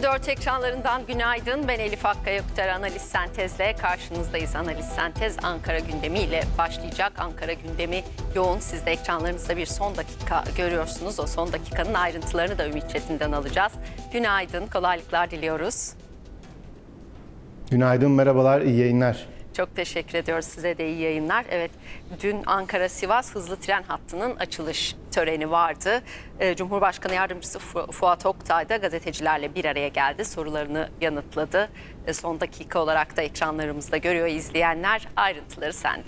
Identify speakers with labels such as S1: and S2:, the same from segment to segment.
S1: 24 ekranlarından günaydın. Ben Elif Akkaya Ökter, Analiz Sentez'le karşınızdayız. Analiz Sentez Ankara gündemiyle başlayacak. Ankara gündemi yoğun. Siz de ekranlarınızda bir son dakika görüyorsunuz. O son dakikanın ayrıntılarını da Ümit Çetin'den alacağız. Günaydın, kolaylıklar diliyoruz.
S2: Günaydın, merhabalar, iyi yayınlar.
S1: Çok teşekkür ediyoruz. Size de iyi yayınlar. Evet, dün Ankara-Sivas hızlı tren hattının açılış töreni vardı. Cumhurbaşkanı Yardımcısı Fuat Oktay da gazetecilerle bir araya geldi. Sorularını yanıtladı. Son dakika olarak da ekranlarımızda görüyor izleyenler. Ayrıntıları sende.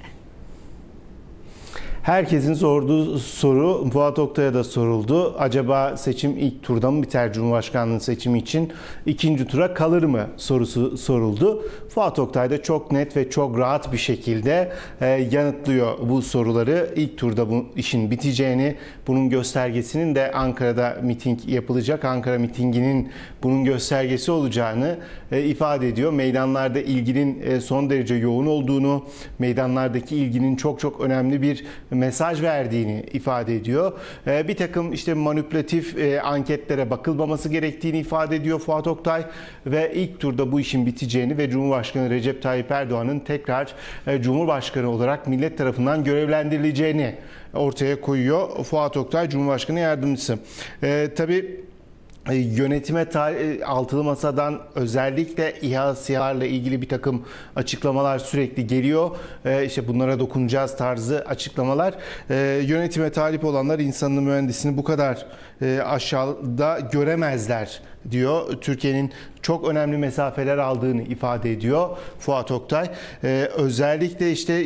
S2: Herkesin sorduğu soru Fuat Oktay'a da soruldu. Acaba seçim ilk turda mı biter, Cumhurbaşkanlığı seçimi için ikinci tura kalır mı sorusu soruldu. Fuat Oktay da çok net ve çok rahat bir şekilde yanıtlıyor bu soruları. İlk turda bu işin biteceğini, bunun göstergesinin de Ankara'da miting yapılacak, Ankara mitinginin bunun göstergesi olacağını ifade ediyor. Meydanlarda ilginin son derece yoğun olduğunu, meydanlardaki ilginin çok önemli bir mesaj verdiğini ifade ediyor. Bir takım işte manipülatif anketlere bakılmaması gerektiğini ifade ediyor Fuat Oktay ve ilk turda bu işin biteceğini ve Cumhurbaşkanı Recep Tayyip Erdoğan'ın tekrar Cumhurbaşkanı olarak millet tarafından görevlendirileceğini ortaya koyuyor Fuat Oktay, Cumhurbaşkanı Yardımcısı. Tabii yönetime altılı masadan özellikle İHA SİHA'larla ilgili bir takım açıklamalar sürekli geliyor. İşte bunlara dokunacağız tarzı açıklamalar. Yönetime talip olanlar insanını, mühendisini bu kadar aşağıda göremezler diyor. Türkiye'nin çok önemli mesafeler aldığını ifade ediyor Fuat Oktay. Özellikle işte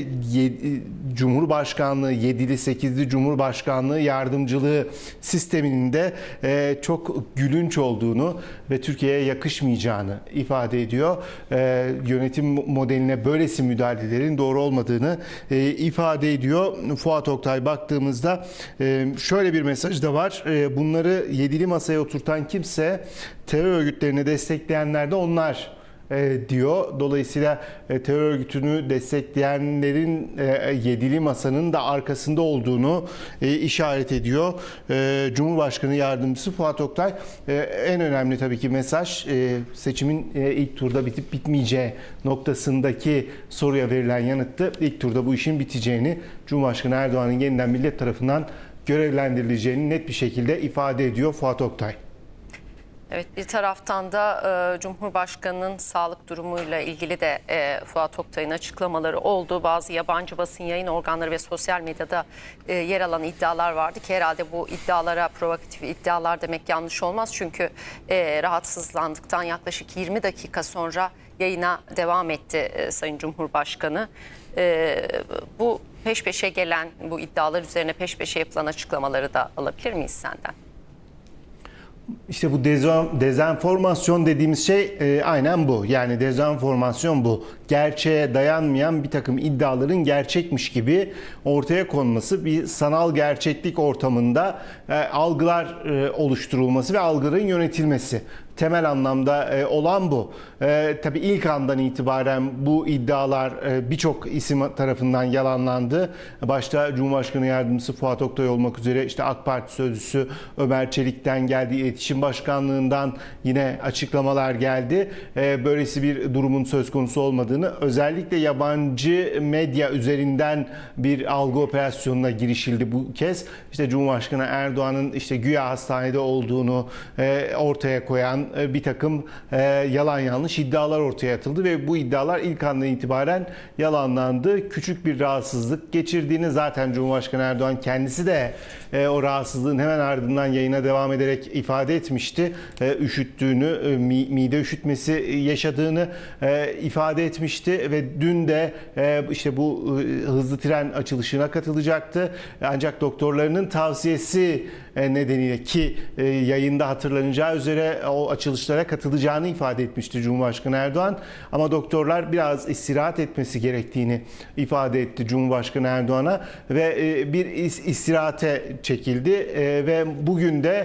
S2: Cumhurbaşkanlığı, 7'li 8'li Cumhurbaşkanlığı yardımcılığı sisteminin de çok gülünç olduğunu ve Türkiye'ye yakışmayacağını ifade ediyor. Yönetim modeline böylesi müdahalelerin doğru olmadığını ifade ediyor. Fuat Oktay baktığımızda şöyle bir mesaj da var. Bunları 7'li masaya oturtan kimse terör örgütlerini destekleyenler de onlar diyor. Dolayısıyla terör örgütünü destekleyenlerin 7'li masanın da arkasında olduğunu işaret ediyor Cumhurbaşkanı Yardımcısı Fuat Oktay. En önemli tabii ki mesaj seçimin ilk turda bitip bitmeyeceği noktasındaki soruya verilen yanıttı. İlk turda bu işin biteceğini, Cumhurbaşkanı Erdoğan'ın yeniden millet tarafından görevlendirileceğini net bir şekilde ifade ediyor Fuat Oktay.
S1: Evet, bir taraftan da Cumhurbaşkanı'nın sağlık durumuyla ilgili de Fuat Oktay'ın açıklamaları oldu. Bazı yabancı basın yayın organları ve sosyal medyada yer alan iddialar vardı ki herhalde bu iddialara provokatif iddialar demek yanlış olmaz. Çünkü rahatsızlandıktan yaklaşık 20 dakika sonra yayına devam etti Sayın Cumhurbaşkanı. Bu peş peşe gelen bu iddialar üzerine peş peşe yapılan açıklamaları da alabilir miyiz senden?
S2: İşte bu dezenformasyon dediğimiz şey aynen bu. Yani dezenformasyon bu. Gerçeğe dayanmayan bir takım iddiaların gerçekmiş gibi ortaya konması, bir sanal gerçeklik ortamında algılar oluşturulması ve algıların yönetilmesi. Temel anlamda olan bu. Tabii ilk andan itibaren bu iddialar birçok isim tarafından yalanlandı. Başta Cumhurbaşkanı Yardımcısı Fuat Oktay olmak üzere işte AK Parti Sözcüsü Ömer Çelik'ten geldi. İletişim Başkanlığı'ndan yine açıklamalar geldi. Böylesi bir durumun söz konusu olmadığını, özellikle yabancı medya üzerinden bir algı operasyonuna girişildi bu kez. İşte Cumhurbaşkanı Erdoğan'ın işte güya hastanede olduğunu ortaya koyan bir takım yalan yanlış iddialar ortaya atıldı ve bu iddialar ilk andan itibaren yalanlandı. Küçük bir rahatsızlık geçirdiğini zaten Cumhurbaşkanı Erdoğan kendisi de o rahatsızlığın hemen ardından yayına devam ederek ifade etmişti. Üşüttüğünü, mide üşütmesi yaşadığını ifade etmişti ve dün de işte bu hızlı tren açılışına katılacaktı. Ancak doktorlarının tavsiyesi nedeniyle, ki yayında hatırlanacağı üzere o açılışlara katılacağını ifade etmişti Cumhurbaşkanı Erdoğan. Ama doktorlar biraz istirahat etmesi gerektiğini ifade etti Cumhurbaşkanı Erdoğan'a ve bir istirahate çekildi ve bugün de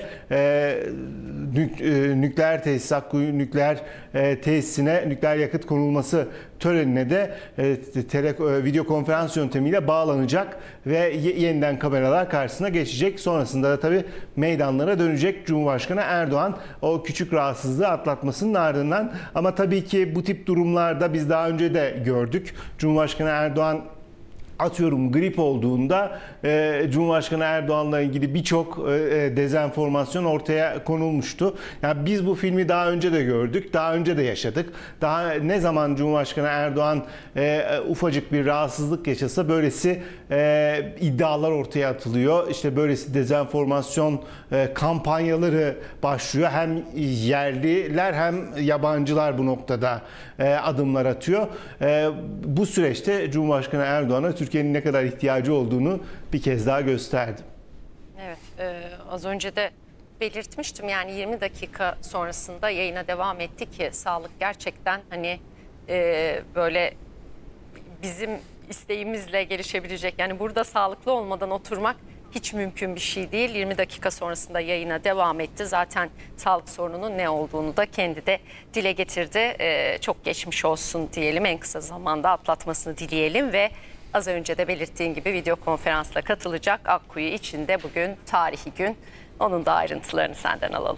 S2: nükleer tesis, Akkuyu nükleer tesisine nükleer yakıt konulması törenine de video konferans yöntemiyle bağlanacak ve yeniden kameralar karşısına geçecek. Sonrasında da tabii meydanlara dönecek Cumhurbaşkanı Erdoğan o küçük rahatsızlığı atlatmasının ardından. Ama tabii ki bu tip durumlarda biz daha önce de gördük. Cumhurbaşkanı Erdoğan atıyorum grip olduğunda Cumhurbaşkanı Erdoğan'la ilgili birçok dezenformasyon ortaya konulmuştu. Yani biz bu filmi daha önce de gördük, daha önce de yaşadık. Daha ne zaman Cumhurbaşkanı Erdoğan ufacık bir rahatsızlık yaşasa böylesi iddialar ortaya atılıyor. İşte böylesi dezenformasyon kampanyaları başlıyor. Hem yerliler hem yabancılar bu noktada adımlar atıyor. Bu süreçte Cumhurbaşkanı Erdoğan'a Türkiye'nin ne kadar ihtiyacı olduğunu bir kez daha gösterdi.
S1: Evet, az önce de belirtmiştim, yani 20 dakika sonrasında yayına devam etti ki sağlık gerçekten hani böyle bizim isteğimizle gelişebilecek, yani burada sağlıklı olmadan oturmak hiç mümkün bir şey değil. 20 dakika sonrasında yayına devam etti. Zaten sağlık sorununun ne olduğunu da kendi de dile getirdi. Çok geçmiş olsun diyelim, en kısa zamanda atlatmasını dileyelim ve az önce de belirttiğin gibi video konferansla katılacak. Akkuyu için de bugün tarihi gün. Onun da ayrıntılarını senden alalım.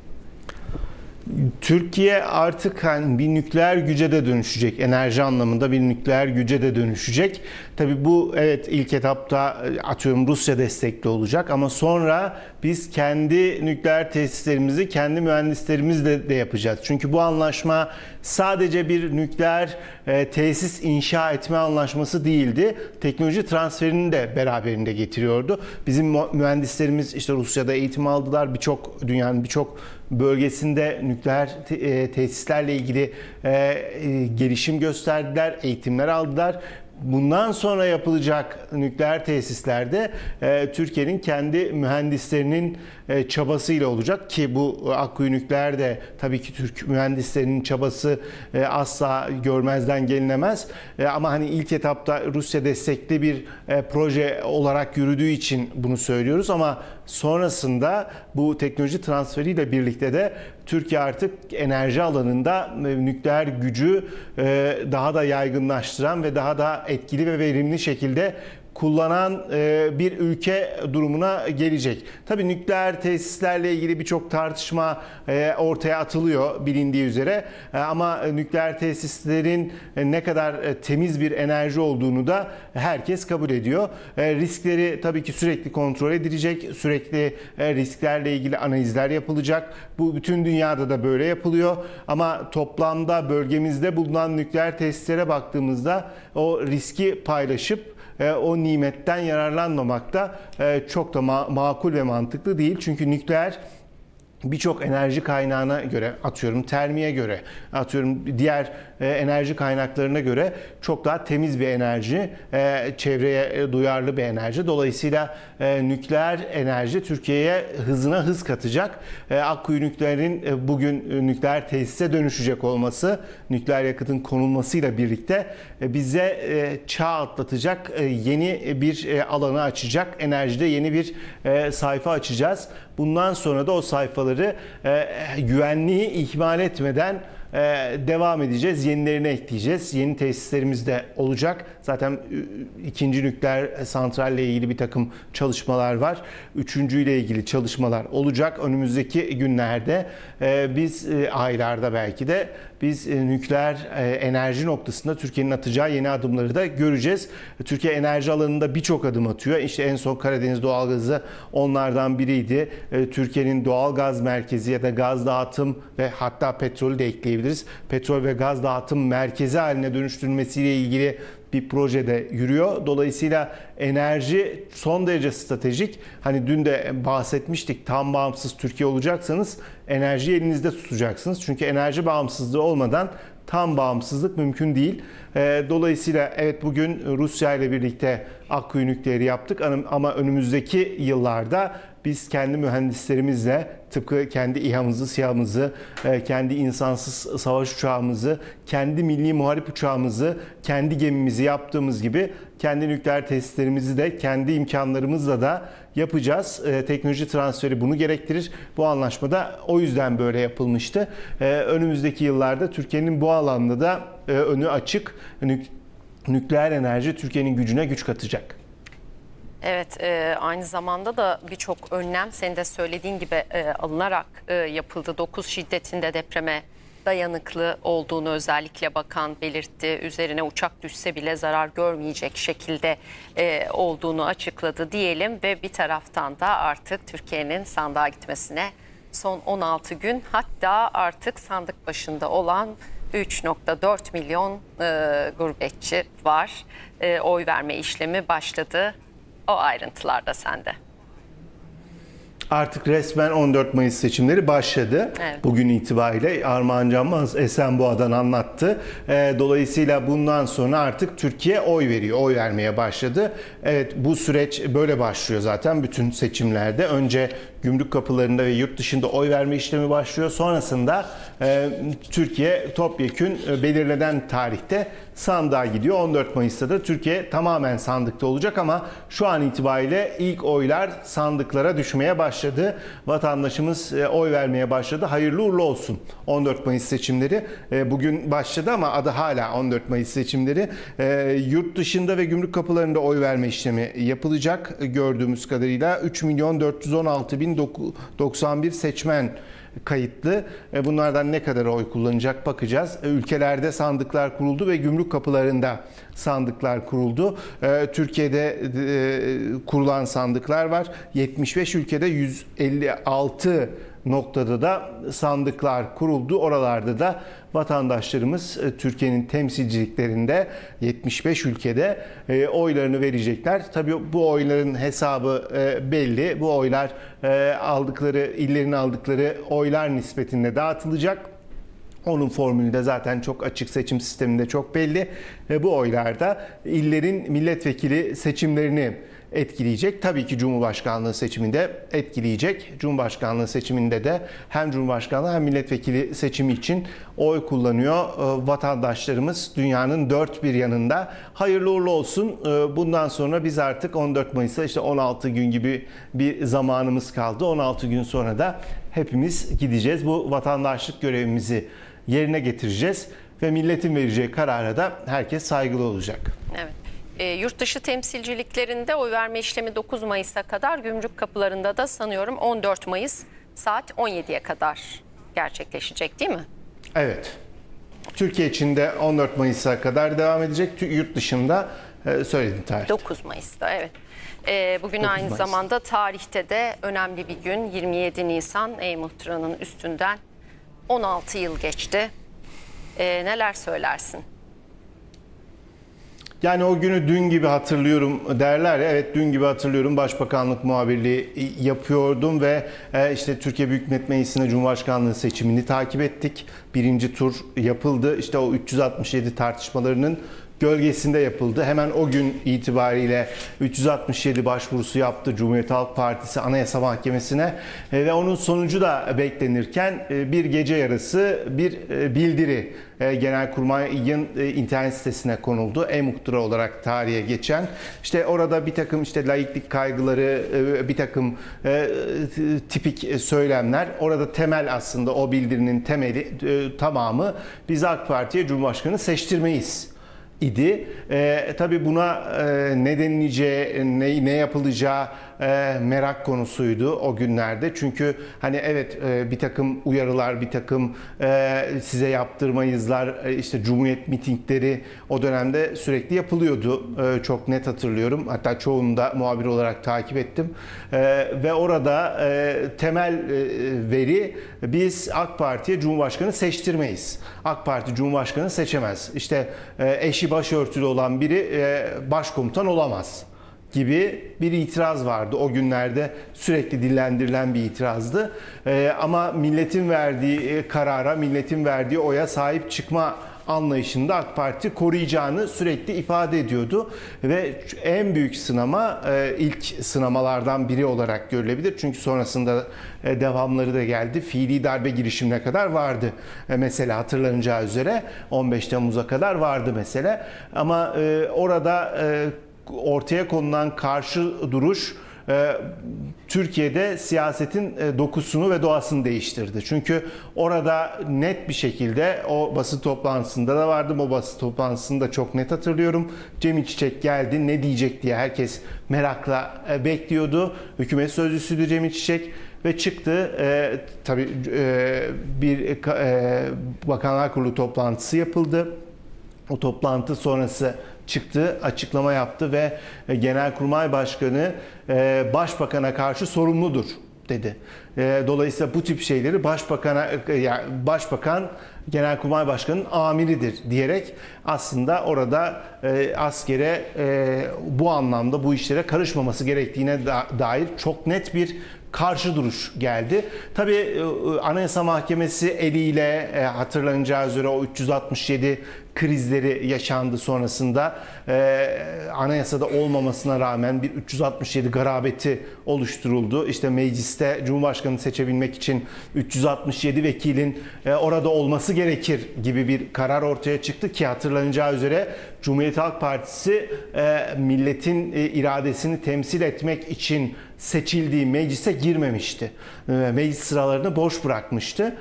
S2: Türkiye artık hani bir nükleer güce de dönüşecek. Enerji anlamında bir nükleer güce de dönüşecek. Tabii bu evet ilk etapta atıyorum Rusya destekli olacak ama sonra biz kendi nükleer tesislerimizi kendi mühendislerimizle de yapacağız. Çünkü bu anlaşma sadece bir nükleer tesis inşa etme anlaşması değildi. Teknoloji transferini de beraberinde getiriyordu. Bizim mühendislerimiz işte Rusya'da eğitim aldılar. Dünyanın birçok bölgesinde nükleer tesislerle ilgili gelişim gösterdiler, eğitimler aldılar. Bundan sonra yapılacak nükleer tesislerde Türkiye'nin kendi mühendislerinin çabasıyla olacak ki bu Akkuyu Nükleer de tabii ki Türk mühendislerinin çabası asla görmezden gelinemez. Ama hani ilk etapta Rusya destekli bir proje olarak yürüdüğü için bunu söylüyoruz ama sonrasında bu teknoloji transferiyle birlikte de Türkiye artık enerji alanında nükleer gücü daha da yaygınlaştıran ve daha da etkili ve verimli şekilde kullanan bir ülke durumuna gelecek. Tabii nükleer tesislerle ilgili birçok tartışma ortaya atılıyor bilindiği üzere. Ama nükleer tesislerin ne kadar temiz bir enerji olduğunu da herkes kabul ediyor. Riskleri tabii ki sürekli kontrol edilecek. Sürekli risklerle ilgili analizler yapılacak. Bu bütün dünyada da böyle yapılıyor. Ama toplamda bölgemizde bulunan nükleer tesislere baktığımızda o riski paylaşıp o nimetten yararlanmamak da çok da makul ve mantıklı değil. Çünkü nükleer birçok enerji kaynağına göre, atıyorum termiye göre, atıyorum diğer enerji kaynaklarına göre çok daha temiz bir enerji, çevreye duyarlı bir enerji. Dolayısıyla nükleer enerji Türkiye'ye hızına hız katacak. Akkuyu Nükleer'in bugün nükleer tesise dönüşecek olması, nükleer yakıtın konulmasıyla birlikte bize çağ atlatacak, yeni bir alanı açacak, enerjide yeni bir sayfa açacağız. Bundan sonra da o sayfaları güvenliği ihmal etmeden devam edeceğiz. Yenilerini ekleyeceğiz. Yeni tesislerimiz de olacak. Zaten ikinci nükleer santralle ilgili bir takım çalışmalar var. Üçüncüyle ilgili çalışmalar olacak. Önümüzdeki günlerde biz aylarda belki de biz nükleer enerji noktasında Türkiye'nin atacağı yeni adımları da göreceğiz. Türkiye enerji alanında birçok adım atıyor. İşte en son Karadeniz doğalgazı onlardan biriydi. Türkiye'nin doğal gaz merkezi ya da gaz dağıtım ve hatta petrolü de ekleyebiliriz. Petrol ve gaz dağıtım merkezi haline dönüştürülmesiyle ilgili bir projede yürüyor. Dolayısıyla enerji son derece stratejik. Hani dün de bahsetmiştik, tam bağımsız Türkiye olacaksanız enerjiyi elinizde tutacaksınız. Çünkü enerji bağımsızlığı olmadan tam bağımsızlık mümkün değil. Dolayısıyla evet bugün Rusya ile birlikte Akkuyu nükleeri yaptık ama önümüzdeki yıllarda biz kendi mühendislerimizle tıpkı kendi İHA'mızı, SİHA'mızı, kendi insansız savaş uçağımızı, kendi milli muharip uçağımızı, kendi gemimizi yaptığımız gibi kendi nükleer tesislerimizi de kendi imkanlarımızla da yapacağız. Teknoloji transferi bunu gerektirir. Bu anlaşmada o yüzden böyle yapılmıştı. Önümüzdeki yıllarda Türkiye'nin bu alanda da önü açık. Nükleer enerji Türkiye'nin gücüne güç katacak.
S1: Evet, aynı zamanda da birçok önlem senin de söylediğin gibi alınarak yapıldı. 9 şiddetinde depreme dayanıklı olduğunu özellikle bakan belirtti. Üzerine uçak düşse bile zarar görmeyecek şekilde olduğunu açıkladı diyelim ve bir taraftan da artık Türkiye'nin sandığa gitmesine son 16 gün, hatta artık sandık başında olan 3,4 milyon gurbetçi var. Oy verme işlemi başladı. O ayrıntılar da sende.
S2: Artık resmen 14 Mayıs seçimleri başladı.
S1: Evet.
S2: Bugün itibariyle Armağan Canmaz Esenboğa'dan anlattı. Dolayısıyla bundan sonra artık Türkiye oy veriyor, oy vermeye başladı. Evet, bu süreç böyle başlıyor zaten bütün seçimlerde. Önce gümrük kapılarında ve yurt dışında oy verme işlemi başlıyor. Sonrasında Türkiye topyekün belirlenen tarihte sandığa gidiyor. 14 Mayıs'ta da Türkiye tamamen sandıkta olacak ama şu an itibariyle ilk oylar sandıklara düşmeye başladı. Vatandaşımız oy vermeye başladı. Hayırlı uğurlu olsun 14 Mayıs seçimleri. Bugün başladı ama adı hala 14 Mayıs seçimleri. Yurt dışında ve gümrük kapılarında oy verme işlemi yapılacak. Gördüğümüz kadarıyla 3.416.091 seçmen kayıtlı. Bunlardan ne kadar oy kullanacak bakacağız. Ülkelerde sandıklar kuruldu ve gümrük kapılarında sandıklar kuruldu. Türkiye'de kurulan sandıklar var. 75 ülkede 156 noktada da sandıklar kuruldu. Oralarda da vatandaşlarımız Türkiye'nin temsilciliklerinde 75 ülkede oylarını verecekler. Tabii bu oyların hesabı belli. Bu oylar illerin aldıkları oylar nispetinde dağıtılacak. Onun formülü de zaten çok açık, seçim sisteminde çok belli. Bu oylar da illerin milletvekili seçimlerini etkileyecek. Tabii ki Cumhurbaşkanlığı seçiminde etkileyecek. Cumhurbaşkanlığı seçiminde de hem Cumhurbaşkanlığı hem milletvekili seçimi için oy kullanıyor vatandaşlarımız dünyanın dört bir yanında. Hayırlı uğurlu olsun. Bundan sonra biz artık 14 Mayıs'a işte 16 gün gibi bir zamanımız kaldı. 16 gün sonra da hepimiz gideceğiz. Bu vatandaşlık görevimizi yerine getireceğiz ve milletin vereceği karara da herkes saygılı olacak.
S1: Evet. Yurt dışı temsilciliklerinde oy verme işlemi 9 Mayıs'a kadar, gümrük kapılarında da sanıyorum 14 Mayıs saat 17'ye kadar gerçekleşecek değil mi?
S2: Evet. Türkiye için de 14 Mayıs'a kadar devam edecek. Yurt dışında söyledim tarih.
S1: 9 Mayıs'ta evet. Bugün aynı
S2: Mayıs.
S1: zamanda tarihte de önemli bir gün, 27 Nisan. E-Muhtıra'nın üstünden 16 yıl geçti. Neler söylersin?
S2: Yani o günü dün gibi hatırlıyorum derler ya. Evet, dün gibi hatırlıyorum. Başbakanlık muhabirliği yapıyordum ve işte Türkiye Büyük Millet Meclisi'ne Cumhurbaşkanlığı seçimini takip ettik. Birinci tur yapıldı. İşte o 367 tartışmalarının gölgesinde yapıldı. Hemen o gün itibariyle 367 başvurusu yaptı Cumhuriyet Halk Partisi Anayasa Mahkemesi'ne ve onun sonucu da beklenirken bir gece yarısı bir bildiri Genelkurmay'ın internet sitesine konuldu. E-Muhtıra olarak tarihe geçen. İşte orada bir takım işte laiklik kaygıları, bir takım tipik söylemler. Orada temel, aslında o bildirinin temeli tamamı biz AK Parti'ye Cumhurbaşkanı seçtirmeyiz idi. Tabii buna ne denileceği, ne yapılacağı merak konusuydu o günlerde. Çünkü hani evet, bir takım uyarılar, bir takım size yaptırmayızlar, işte Cumhuriyet mitingleri o dönemde sürekli yapılıyordu. Çok net hatırlıyorum. Hatta çoğunu da muhabir olarak takip ettim. Ve orada temel veri, biz AK Parti'ye Cumhurbaşkanı seçtirmeyiz. AK Parti Cumhurbaşkanı seçemez. İşte eşi başörtülü olan biri başkomutan olamaz gibi bir itiraz vardı. O günlerde sürekli dillendirilen bir itirazdı. Ama milletin verdiği karara, milletin verdiği oya sahip çıkma anlayışını da AK Parti koruyacağını sürekli ifade ediyordu. Ve en büyük sınama ilk sınamalardan biri olarak görülebilir. Çünkü sonrasında devamları da geldi. Fiili darbe girişimine kadar vardı. Mesela hatırlanacağı üzere 15 Temmuz'a kadar vardı mesele. Ama orada ortaya konulan karşı duruş Türkiye'de siyasetin dokusunu ve doğasını değiştirdi. Çünkü orada net bir şekilde o basın toplantısında da vardım. O basın toplantısında çok net hatırlıyorum. Cemil Çiçek geldi, ne diyecek diye herkes merakla bekliyordu. Hükümet sözcüsüydü Cemil Çiçek. Ve çıktı. Tabii bir Bakanlar Kurulu toplantısı yapıldı. O toplantı sonrası çıktı, açıklama yaptı ve Genelkurmay Başkanı Başbakan'a karşı sorumludur dedi. Dolayısıyla bu tip şeyleri Başbakan Genelkurmay Başkanı'nın amiridir diyerek aslında orada askere bu anlamda bu işlere karışmaması gerektiğine dair çok net bir karşı duruş geldi. Tabii Anayasa Mahkemesi eliyle hatırlanacağı üzere o 367 krizleri yaşandı sonrasında. Anayasada olmamasına rağmen bir 367 garabeti oluşturuldu. İşte mecliste Cumhurbaşkanı seçebilmek için 367 vekilin orada olması gerekir gibi bir karar ortaya çıktı ki hatırlanacağı üzere Cumhuriyet Halk Partisi milletin iradesini temsil etmek için seçildiği meclise girmemişti. Meclis sıralarını boş bırakmıştı.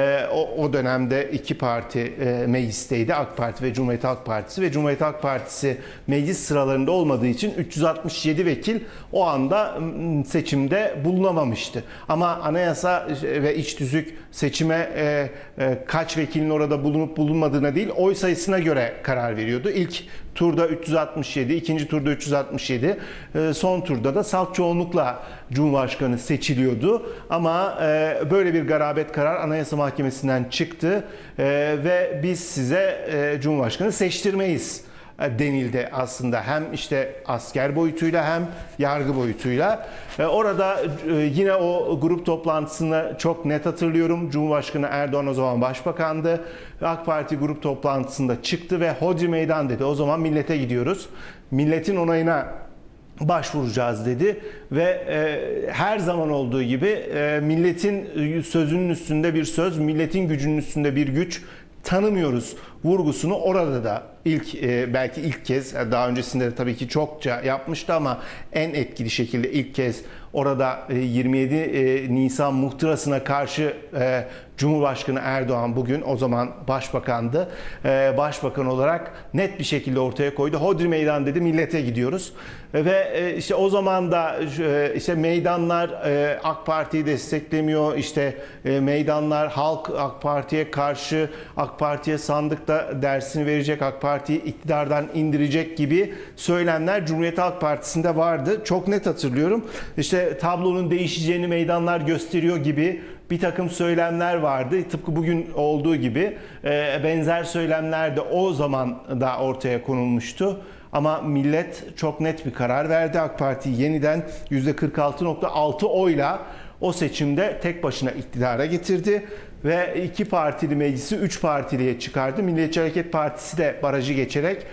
S2: O dönemde iki parti meclisteydi. AK Parti ve Cumhuriyet Halk Partisi ve Cumhuriyet Halk Partisi meclis sıralarında olmadığı için 367 vekil o anda seçimde bulunamamıştı. Ama anayasa ve iç tüzük seçime kaç vekilin orada bulunup bulunmadığına değil, oy sayısına göre karar veriyordu. İlk turda 367, ikinci turda 367, son turda da salt çoğunlukla Cumhurbaşkanı seçiliyordu. Ama böyle bir garabet karar Anayasa Mahkemesi'nden çıktı ve biz size Cumhurbaşkanı seçtirmeyiz denildi aslında. Hem işte asker boyutuyla hem yargı boyutuyla. Orada yine o grup toplantısını çok net hatırlıyorum. Cumhurbaşkanı Erdoğan o zaman başbakandı. AK Parti grup toplantısında çıktı ve hodri meydan dedi. O zaman millete gidiyoruz. Milletin onayına başvuracağız dedi ve her zaman olduğu gibi milletin sözünün üstünde bir söz, milletin gücünün üstünde bir güç tanımıyoruz vurgusunu orada da belki ilk kez, daha öncesinde de tabii ki çokça yapmıştı ama en etkili şekilde ilk kez orada 27 Nisan muhtırasına karşı Cumhurbaşkanı Erdoğan, bugün o zaman başbakandı, başbakan olarak net bir şekilde ortaya koydu. Hodri meydan dedi, millete gidiyoruz. Ve işte o zaman da işte meydanlar AK Parti'yi desteklemiyor, işte meydanlar halk AK Parti'ye karşı, AK Parti'ye sandıkta dersini verecek, AK Parti'yi iktidardan indirecek gibi söylemler Cumhuriyet Halk Partisi'nde vardı. Çok net hatırlıyorum. İşte tablonun değişeceğini meydanlar gösteriyor gibi bir takım söylemler vardı. Tıpkı bugün olduğu gibi benzer söylemler de o zaman da ortaya konulmuştu. Ama millet çok net bir karar verdi. AK Parti yeniden %46.6 oyla o seçimde tek başına iktidara getirdi. Ve iki partili meclisi 3 partiliye çıkardı. Milliyetçi Hareket Partisi de barajı geçerek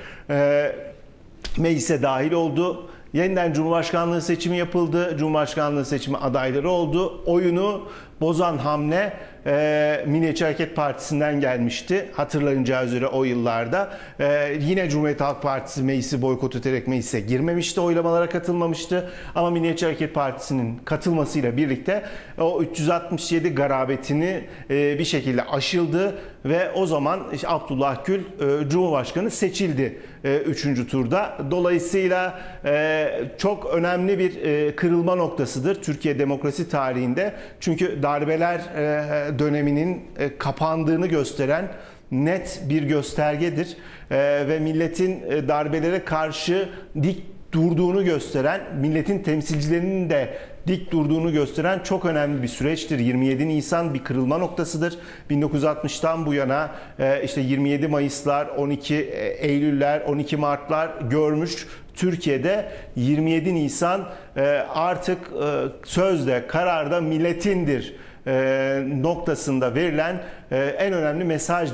S2: meclise dahil oldu. Yeniden Cumhurbaşkanlığı seçimi yapıldı. Cumhurbaşkanlığı seçimi adayları oldu. Oyunu bozan hamle Milliyetçi Hareket Partisi'nden gelmişti. Hatırlanacağı üzere o yıllarda. Yine Cumhuriyet Halk Partisi meclisi boykot ederek meclise girmemişti. Oylamalara katılmamıştı. Ama Milliyetçi Hareket Partisi'nin katılmasıyla birlikte o 367 garabetini bir şekilde aşıldı ve o zaman işte Abdullah Gül Cumhurbaşkanı seçildi 3. turda. Dolayısıyla çok önemli bir kırılma noktasıdır Türkiye demokrasi tarihinde. Çünkü darbeler döneminin kapandığını gösteren net bir göstergedir. Ve milletin darbelere karşı dik durduğunu gösteren, milletin temsilcilerinin de dik durduğunu gösteren çok önemli bir süreçtir. 27 Nisan bir kırılma noktasıdır. 1960'tan bu yana işte 27 Mayıslar, 12 Eylüller, 12 Martlar görmüş. Türkiye'de 27 Nisan artık sözde, kararda milletindir noktasında verilen en önemli mesajdır.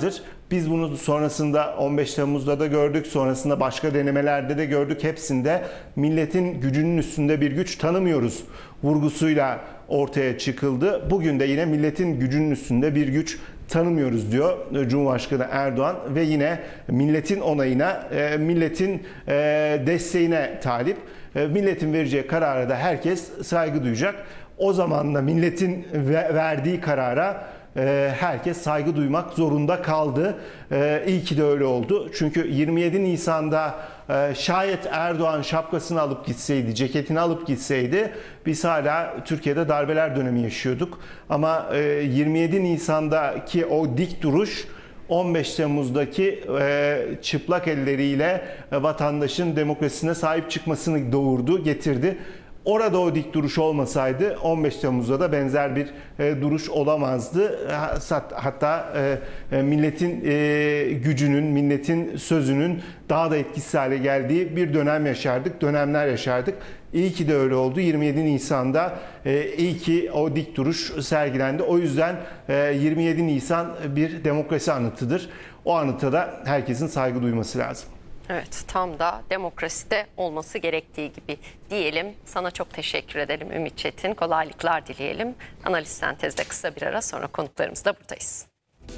S2: Biz bunu sonrasında 15 Temmuz'da da gördük, sonrasında başka denemelerde de gördük. Hepsinde milletin gücünün üstünde bir güç tanımıyoruz vurgusuyla ortaya çıkıldı. Bugün de yine milletin gücünün üstünde bir güç tanımıyoruz diyor Cumhurbaşkanı Erdoğan ve yine milletin onayına, milletin desteğine talip. Milletin vereceği karara da herkes saygı duyacak. O zaman da milletin verdiği karara herkes saygı duymak zorunda kaldı. İyi ki de öyle oldu. Çünkü 27 Nisan'da şayet Erdoğan şapkasını alıp gitseydi, ceketini alıp gitseydi biz hala Türkiye'de darbeler dönemi yaşıyorduk. Ama 27 Nisan'daki o dik duruş 15 Temmuz'daki çıplak elleriyle vatandaşın demokrasisine sahip çıkmasını doğurdu, getirdi. Orada o dik duruş olmasaydı 15 Temmuz'da da benzer bir duruş olamazdı. Hatta milletin gücünün, milletin sözünün daha da etkisiz hale geldiği bir dönem yaşardık, dönemler yaşardık. İyi ki de öyle oldu. 27 Nisan'da iyi ki o dik duruş sergilendi. O yüzden 27 Nisan bir demokrasi anıtıdır. O anıta da herkesin saygı duyması lazım.
S1: Evet, tam da demokraside olması gerektiği gibi diyelim. Sana çok teşekkür edelim Ümit Çetin. Kolaylıklar dileyelim. Analiz Sentez'de kısa bir ara sonra konuklarımızla buradayız.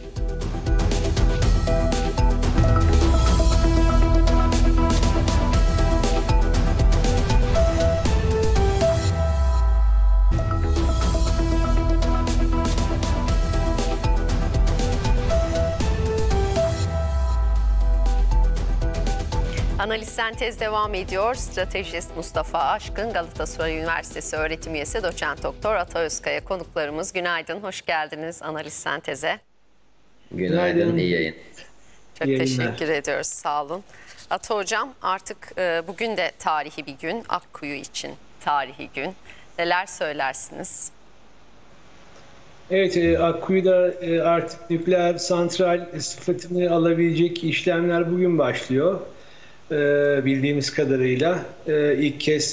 S1: Analiz Sentez devam ediyor. Stratejist Mustafa Aşkın, Galatasaray Üniversitesi öğretim üyesi doçent doktor Ata Özkaya konuklarımız. Günaydın, hoş geldiniz Analiz Sentez'e.
S3: Günaydın, iyi yayın.
S1: Çok teşekkür ediyoruz, sağ olun. Ata Hocam, artık bugün de tarihi bir gün, Akkuyu için tarihi gün. Neler söylersiniz?
S4: Evet, Akkuyu'da artık nükleer santral sıfatını alabilecek işlemler bugün başlıyor. Bildiğimiz kadarıyla ilk kez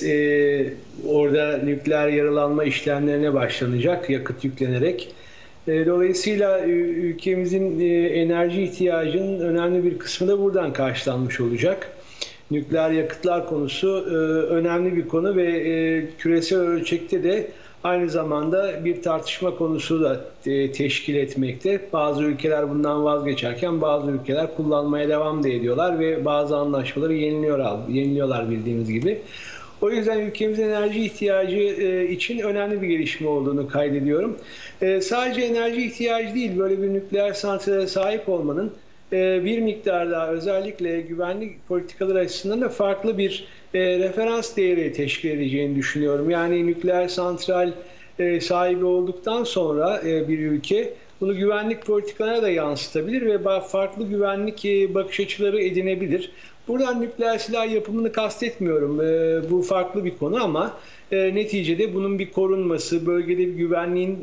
S4: orada nükleer yaralanma işlemlerine başlanacak yakıt yüklenerek. Dolayısıyla ülkemizin enerji ihtiyacının önemli bir kısmı da buradan karşılanmış olacak. Nükleer yakıtlar konusu önemli bir konu ve küresel ölçekte de aynı zamanda bir tartışma konusu da teşkil etmekte. Bazı ülkeler bundan vazgeçerken bazı ülkeler kullanmaya devam da ediyorlar ve bazı anlaşmaları yeniliyorlar bildiğimiz gibi. O yüzden ülkemizin enerji ihtiyacı için önemli bir gelişme olduğunu kaydediyorum. Sadece enerji ihtiyacı değil, böyle bir nükleer santrale sahip olmanın bir miktar daha özellikle güvenlik politikaları açısından da farklı bir referans değeri teşkil edeceğini düşünüyorum. Yani nükleer santral sahibi olduktan sonra bir ülke bunu güvenlik politikalarına da yansıtabilir ve farklı güvenlik bakış açıları edinebilir. Buradan nükleer silah yapımını kastetmiyorum. Bu farklı bir konu ama neticede bunun bir korunması, bölgede bir güvenliğin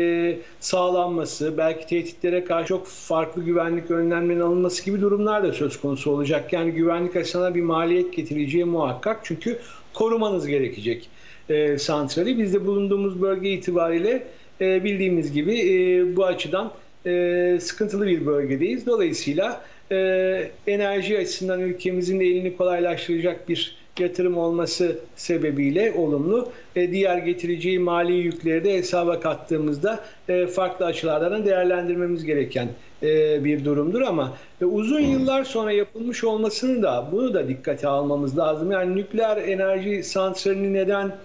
S4: sağlanması, belki tehditlere karşı çok farklı güvenlik önlemlerinin alınması gibi durumlar da söz konusu olacak. Yani güvenlik açısından bir maliyet getireceği muhakkak. Çünkü korumanız gerekecek santrali. Biz de bulunduğumuz bölge itibariyle bildiğimiz gibi bu açıdan sıkıntılı bir bölgedeyiz. Dolayısıyla enerji açısından ülkemizin de elini kolaylaştıracak bir yatırım olması sebebiyle olumlu. Diğer getireceği mali yükleri de hesaba kattığımızda farklı açılardan değerlendirmemiz gereken bir durumdur ama uzun yıllar sonra yapılmış olmasını da bunu da dikkate almamız lazım. Yani nükleer enerji santralini neden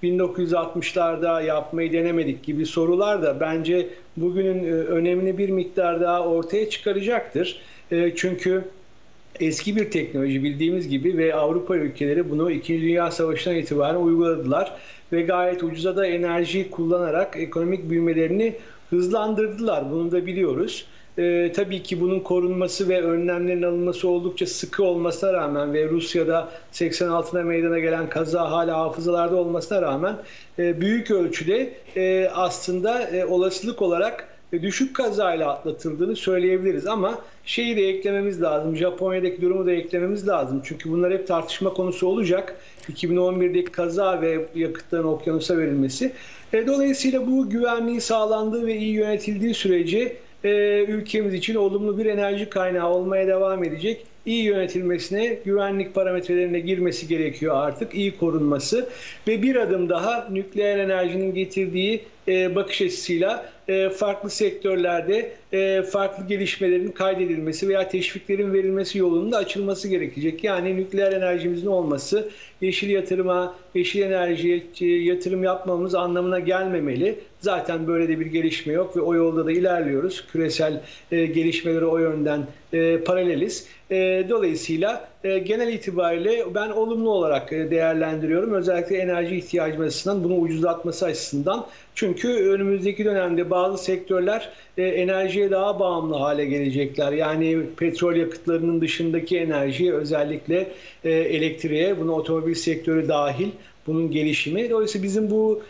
S4: 1960'larda yapmayı denemedik gibi sorular da bence bugünün önemini bir miktar daha ortaya çıkaracaktır. Çünkü eski bir teknoloji bildiğimiz gibi ve Avrupa ülkeleri bunu 2. Dünya Savaşı'ndan itibaren uyguladılar ve gayet ucuza da enerji kullanarak ekonomik büyümelerini hızlandırdılar. Bunu da biliyoruz. Tabii ki bunun korunması ve önlemlerin alınması oldukça sıkı olmasına rağmen ve Rusya'da 86'da meydana gelen kaza hala hafızalarda olmasına rağmen büyük ölçüde aslında olasılık olarak düşük kazayla atlatıldığını söyleyebiliriz ama şeyi de eklememiz lazım. Japonya'daki durumu da eklememiz lazım. Çünkü bunlar hep tartışma konusu olacak. 2011'deki kaza ve yakıtların okyanusa verilmesi. Dolayısıyla bu güvenliğin sağlandığı ve iyi yönetildiği sürece ülkemiz için olumlu bir enerji kaynağı olmaya devam edecek. İyi yönetilmesine, güvenlik parametrelerine girmesi gerekiyor artık, iyi korunması ve bir adım daha nükleer enerjinin getirdiği bakış açısıyla farklı sektörlerde farklı gelişmelerin kaydedilmesi veya teşviklerin verilmesi yolunda açılması gerekecek. Yani nükleer enerjimizin olması yeşil yatırıma, yeşil enerjiye yatırım yapmamız anlamına gelmemeli. Zaten böyle de bir gelişme yok ve o yolda da ilerliyoruz. Küresel gelişmelere o yönden paraleliz. Dolayısıyla genel itibariyle ben olumlu olarak değerlendiriyorum. Özellikle enerji ihtiyacımız açısından, bunu ucuzlatması açısından. Çünkü önümüzdeki dönemde bazı sektörler enerjiye daha bağımlı hale gelecekler. Yani petrol yakıtlarının dışındaki enerjiye, özellikle elektriğe, buna otomobil sektörü dahil, bunun gelişimi. Dolayısıyla bizim bu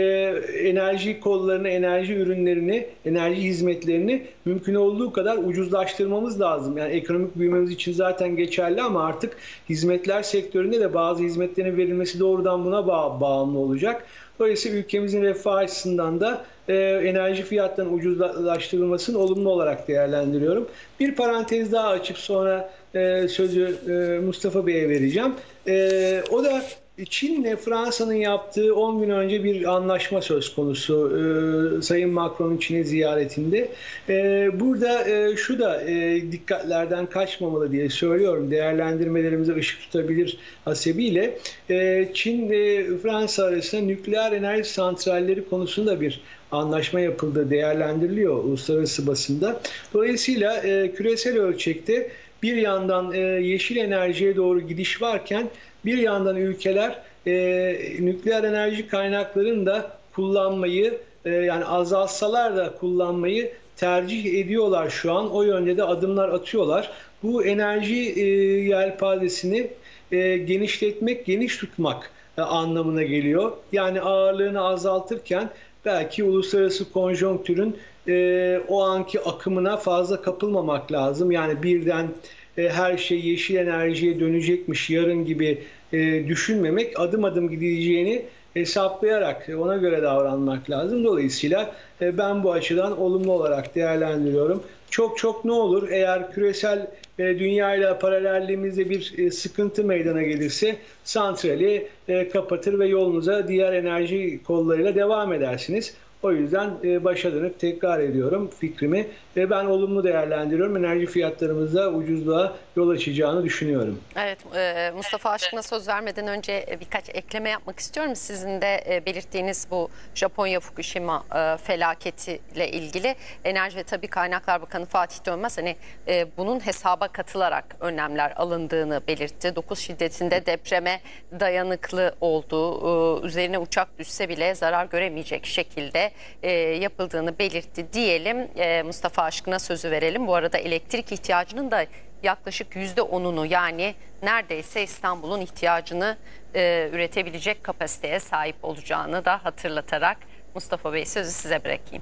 S4: enerji kollarını, enerji ürünlerini, enerji hizmetlerini mümkün olduğu kadar ucuzlaştırmamız lazım. Yani ekonomik büyümemiz için zaten geçerli ama artık hizmetler sektöründe de bazı hizmetlerin verilmesi doğrudan buna bağımlı olacak. Dolayısıyla ülkemizin refah açısından da enerji fiyatlarının ucuzlaştırılmasını olumlu olarak değerlendiriyorum. Bir parantez daha açıp sonra sözü Mustafa Bey'e vereceğim. O da Çin'le Fransa'nın yaptığı 10 gün önce bir anlaşma söz konusu Sayın Macron'un Çin'e ziyaretinde. Burada şu da dikkatlerden kaçmamalı diye söylüyorum. Değerlendirmelerimize ışık tutabilir hasebiyle. Çin ve Fransa arasında nükleer enerji santralleri konusunda bir anlaşma yapıldığı değerlendiriliyor uluslararası basında. Dolayısıyla küresel ölçekte bir yandan yeşil enerjiye doğru gidiş varken bir yandan ülkeler nükleer enerji kaynaklarını da kullanmayı, yani azaltsalar da kullanmayı tercih ediyorlar şu an. O yönde de adımlar atıyorlar. Bu enerji yelpazesini genişletmek, geniş tutmak anlamına geliyor. Yani ağırlığını azaltırken belki uluslararası konjonktürün o anki akımına fazla kapılmamak lazım. Yani birden her şey yeşil enerjiye dönecekmiş yarın gibi düşünmemek, adım adım gideceğini hesaplayarak ona göre davranmak lazım. Dolayısıyla ben bu açıdan olumlu olarak değerlendiriyorum. Çok ne olur eğer küresel dünyayla paralelliğimizde bir sıkıntı meydana gelirse santrali kapatır ve yolunuza diğer enerji kollarıyla devam edersiniz. O yüzden başa dönüp tekrar ediyorum fikrimi ve ben olumlu değerlendiriyorum. Enerji fiyatlarımızda ucuzluğa yol açacağını düşünüyorum.
S1: Evet, Mustafa Aşkın'a söz vermeden önce birkaç ekleme yapmak istiyorum. Sizin de belirttiğiniz bu Japonya Fukushima felaketiyle ilgili Enerji ve Tabii Kaynaklar Bakanı Fatih Dönmez bunun hesaba katılarak önlemler alındığını belirtti. 9 şiddetinde depreme dayanıklı olduğu, üzerine uçak düşse bile zarar göremeyecek şekilde yapıldığını belirtti diyelim. Mustafa Aşkın'a sözü verelim. Bu arada elektrik ihtiyacının da yaklaşık %10'unu, yani neredeyse İstanbul'un ihtiyacını üretebilecek kapasiteye sahip olacağını da hatırlatarak Mustafa Bey, sözü size bırakayım.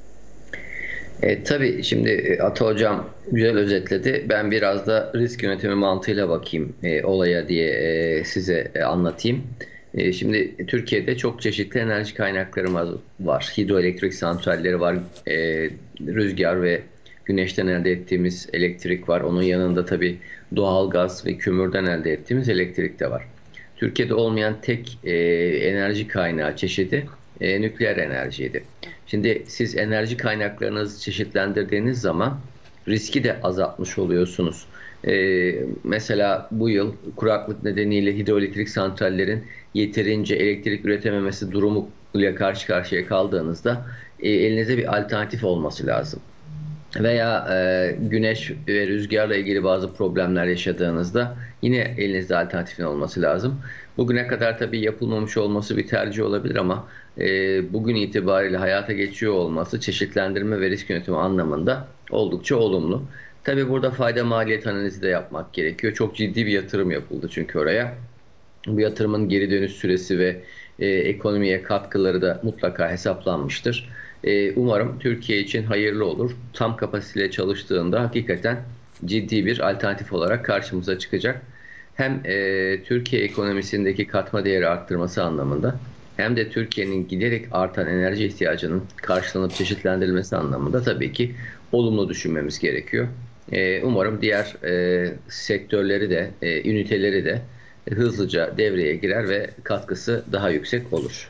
S3: Tabii şimdi Ata Hocam güzel özetledi. Ben biraz da risk yönetimi mantığıyla bakayım olaya diye size anlatayım. Şimdi Türkiye'de çok çeşitli enerji kaynaklarımız var. Hidroelektrik santralleri var, rüzgar ve güneşten elde ettiğimiz elektrik var. Onun yanında tabii doğal gaz ve kömürden elde ettiğimiz elektrik de var. Türkiye'de olmayan tek enerji kaynağı çeşidi nükleer enerjiydi. Şimdi siz enerji kaynaklarınızı çeşitlendirdiğiniz zaman riski de azaltmış oluyorsunuz. Mesela bu yıl kuraklık nedeniyle hidroelektrik santrallerin yeterince elektrik üretememesi durumuyla karşı karşıya kaldığınızda elinizde bir alternatif olması lazım. Veya güneş ve rüzgarla ilgili bazı problemler yaşadığınızda yine elinizde alternatifin olması lazım. Bugüne kadar tabii yapılmamış olması bir tercih olabilir ama bugün itibariyle hayata geçiyor olması çeşitlendirme ve risk yönetimi anlamında oldukça olumlu. Tabii burada fayda maliyet analizi de yapmak gerekiyor. Çok ciddi bir yatırım yapıldı çünkü oraya. Bu yatırımın geri dönüş süresi ve ekonomiye katkıları da mutlaka hesaplanmıştır. Umarım Türkiye için hayırlı olur. Tam kapasiteyle çalıştığında hakikaten ciddi bir alternatif olarak karşımıza çıkacak. Hem Türkiye ekonomisindeki katma değeri arttırması anlamında hem de Türkiye'nin giderek artan enerji ihtiyacının karşılanıp çeşitlendirilmesi anlamında tabii ki olumlu düşünmemiz gerekiyor. Umarım diğer sektörleri de, üniteleri de hızlıca devreye girer ve katkısı daha yüksek olur.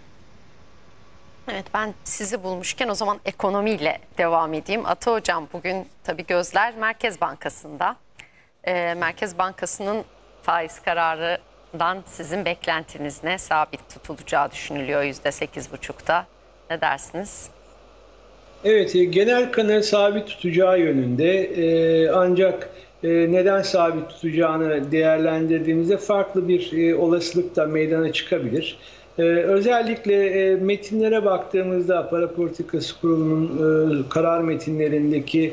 S1: Evet, ben sizi bulmuşken o zaman ekonomiyle devam edeyim. Ata Hocam, bugün tabii gözler Merkez Bankası'nda. Merkez Bankası'nın faiz kararından sizin beklentiniz ne? Sabit tutulacağı düşünülüyor %8,5'ta. Ne dersiniz?
S4: Evet, genel kanı sabit tutacağı yönünde, ancak neden sabit tutacağını değerlendirdiğimizde farklı bir olasılık da meydana çıkabilir. Özellikle metinlere baktığımızda Para Politikası Kurulu'nun karar metinlerindeki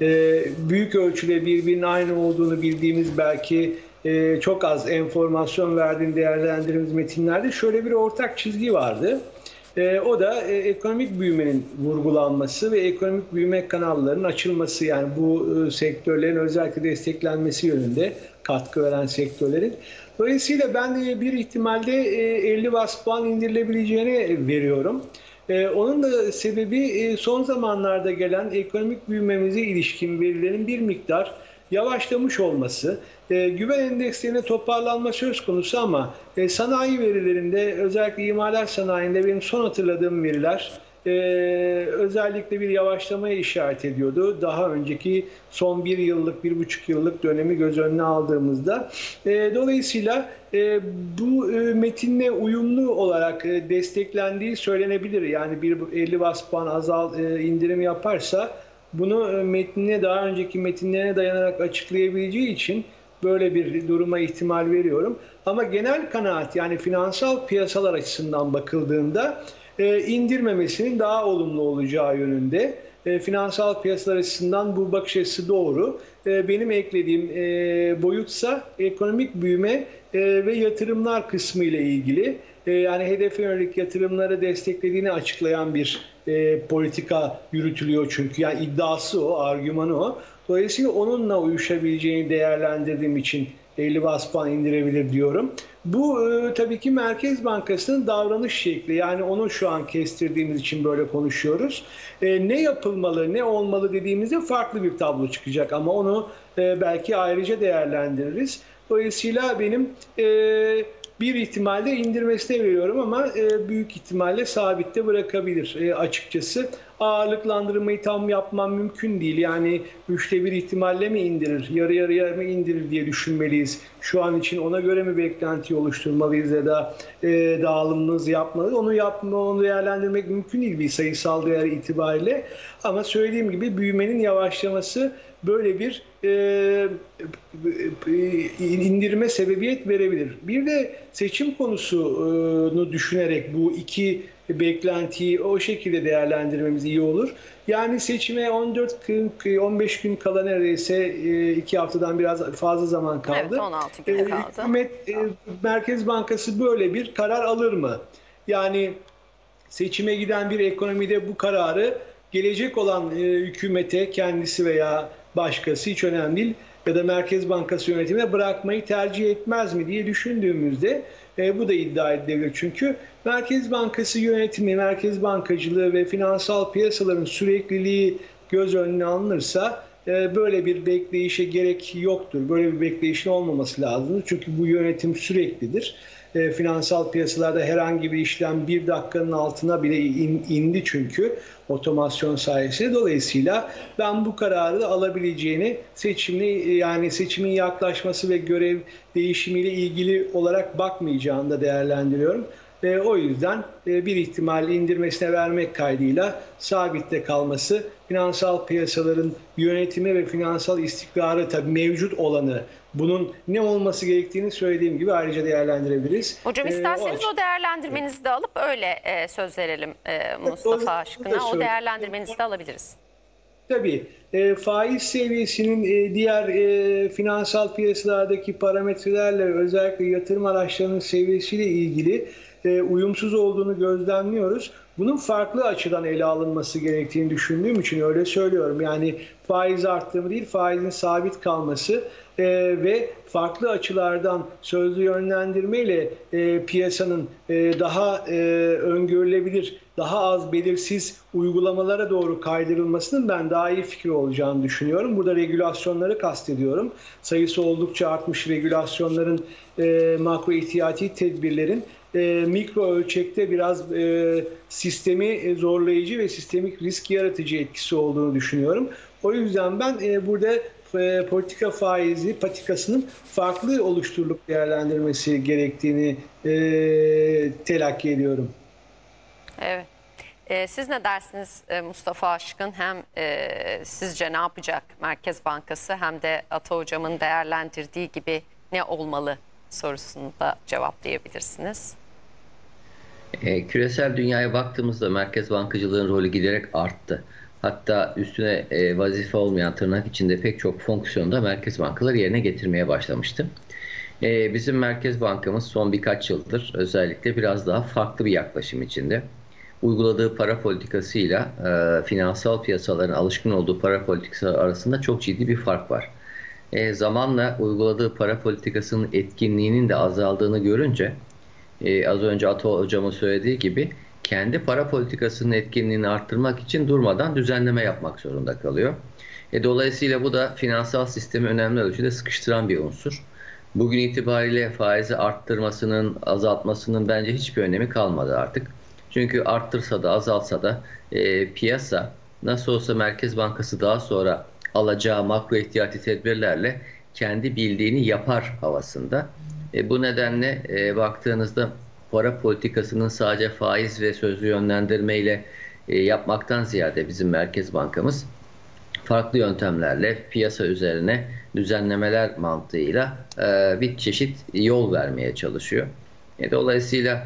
S4: büyük ölçüde birbirinin aynı olduğunu bildiğimiz, belki çok az enformasyon verdiğini değerlendirdiğimiz metinlerde şöyle bir ortak çizgi vardı. O da ekonomik büyümenin vurgulanması ve ekonomik büyüme kanallarının açılması, yani bu sektörlerin özellikle desteklenmesi yönünde katkı veren sektörlerin. Dolayısıyla ben de bir ihtimalde 50 bas puan indirilebileceğini veriyorum. Onun da sebebi son zamanlarda gelen ekonomik büyümemize ilişkin verilerin bir miktar yavaşlamış olması. Güven endekslerine toparlanma söz konusu ama sanayi verilerinde, özellikle imalat sanayinde benim son hatırladığım veriler özellikle bir yavaşlamaya işaret ediyordu. Daha önceki son 1 yıllık, 1,5 yıllık dönemi göz önüne aldığımızda. Dolayısıyla bu metinle uyumlu olarak desteklendiği söylenebilir. Yani bir 50 bas puan indirim yaparsa bunu metnine, daha önceki metinlerine dayanarak açıklayabileceği için böyle bir duruma ihtimal veriyorum. Ama genel kanaat, yani finansal piyasalar açısından bakıldığında indirmemesinin daha olumlu olacağı yönünde. Finansal piyasalar açısından bu bakış açısı doğru. Benim eklediğim boyutsa ekonomik büyüme ve yatırımlar kısmı ile ilgili. Yani hedefe yönelik yatırımları desteklediğini açıklayan bir politika yürütülüyor çünkü. Yani iddiası o, argümanı o. Dolayısıyla onunla uyuşabileceğini değerlendirdiğim için 50 bas puan indirebilir diyorum. Bu tabii ki Merkez Bankası'nın davranış şekli. Yani onu şu an kestirdiğimiz için böyle konuşuyoruz. Ne yapılmalı, ne olmalı dediğimizde farklı bir tablo çıkacak ama onu belki ayrıca değerlendiririz. Dolayısıyla benim bir ihtimalle indirmesine veriyorum ama büyük ihtimalle sabitte bırakabilir açıkçası. Ağırlıklandırmayı tam yapmam mümkün değil. Yani 1/3 ihtimalle mi indirir, yarı yarıya mı indirir diye düşünmeliyiz. Şu an için ona göre mi beklenti oluşturmalıyız ya da dağılımımızı yapmalıyız. Onu değerlendirmek mümkün değil bir sayısal değer itibariyle. Ama söylediğim gibi büyümenin yavaşlaması böyle bir indirime sebebiyet verebilir. Bir de seçim konusunu düşünerek bu iki beklentiyi o şekilde değerlendirmemiz iyi olur. Yani seçime 15 gün kala, neredeyse 2 haftadan biraz fazla zaman kaldı.
S1: Evet, 16 gün kaldı.
S4: Hükümet, Merkez Bankası böyle bir karar alır mı? Yani seçime giden bir ekonomide bu kararı gelecek olan hükümete, kendisi veya başkası, hiç önemli değil, ya da Merkez Bankası yönetimine bırakmayı tercih etmez mi diye düşündüğümüzde bu da iddia edilebilir. Çünkü Merkez Bankası yönetimi, merkez bankacılığı ve finansal piyasaların sürekliliği göz önüne alınırsa böyle bir bekleyişe gerek yoktur. Böyle bir bekleyişin olmaması lazım. Çünkü bu yönetim süreklidir. Finansal piyasalarda herhangi bir işlem 1 dakikanın altına bile indi çünkü otomasyon sayesinde. Dolayısıyla ben bu kararı da alabileceğini, seçimin yaklaşması ve görev değişimiyle ilgili olarak bakmayacağını da değerlendiriyorum. O yüzden bir ihtimal indirmesine vermek kaydıyla sabitte kalması, finansal piyasaların yönetimi ve finansal istikrarı, tabii mevcut olanı, bunun ne olması gerektiğini söylediğim gibi ayrıca değerlendirebiliriz.
S1: Hocam isterseniz o değerlendirmenizi de alıp öyle söz verelim Mustafa Aşkın'a. O değerlendirmenizi de alabiliriz.
S4: Tabii faiz seviyesinin diğer finansal piyasalardaki parametrelerle, özellikle yatırım araçlarının seviyesiyle ilgili uyumsuz olduğunu gözlemliyoruz. bunun farklı açıdan ele alınması gerektiğini düşündüğüm için öyle söylüyorum. Yani faiz arttırımı değil, faizin sabit kalması ve farklı açılardan sözlü yönlendirmeyle piyasanın daha öngörülebilir, daha az belirsiz uygulamalara doğru kaydırılmasının ben daha iyi fikir olacağını düşünüyorum. Burada regülasyonları kastediyorum. Sayısı oldukça artmış regülasyonların, makro ihtiyati tedbirlerin mikro ölçekte biraz sistemi zorlayıcı ve sistemik risk yaratıcı etkisi olduğunu düşünüyorum. O yüzden ben burada politika faizi patikasının farklı oluşturulup değerlendirmesi gerektiğini telakki ediyorum.
S1: Evet. Siz ne dersiniz Mustafa Aşkın? Hem sizce ne yapacak Merkez Bankası hem de Ata Hocam'ın değerlendirdiği gibi ne olmalı sorusunu da cevaplayabilirsiniz.
S3: Küresel dünyaya baktığımızda merkez bankacılığın rolü giderek arttı. Hatta üstüne vazife olmayan tırnak içinde pek çok fonksiyonda merkez bankaları yerine getirmeye başlamıştı. Bizim Merkez Bankamız son birkaç yıldır özellikle biraz daha farklı bir yaklaşım içinde. Uyguladığı para politikasıyla finansal piyasaların alışkın olduğu para politikası arasında çok ciddi bir fark var. Zamanla uyguladığı para politikasının etkinliğinin de azaldığını görünce az önce Ata Hocam'ın söylediği gibi kendi para politikasının etkinliğini arttırmak için durmadan düzenleme yapmak zorunda kalıyor. Dolayısıyla bu da finansal sistemi önemli ölçüde sıkıştıran bir unsur. Bugün itibariyle faizi arttırmasının, azaltmasının bence hiçbir önemi kalmadı artık. Çünkü arttırsa da azaltsa da piyasa nasıl olsa Merkez Bankası daha sonra alacağı makro ihtiyati tedbirlerle kendi bildiğini yapar havasında. Bu nedenle baktığınızda para politikasının sadece faiz ve sözlü yönlendirmeyle yapmaktan ziyade bizim Merkez Bankamız farklı yöntemlerle piyasa üzerine düzenlemeler mantığıyla bir çeşit yol vermeye çalışıyor. Dolayısıyla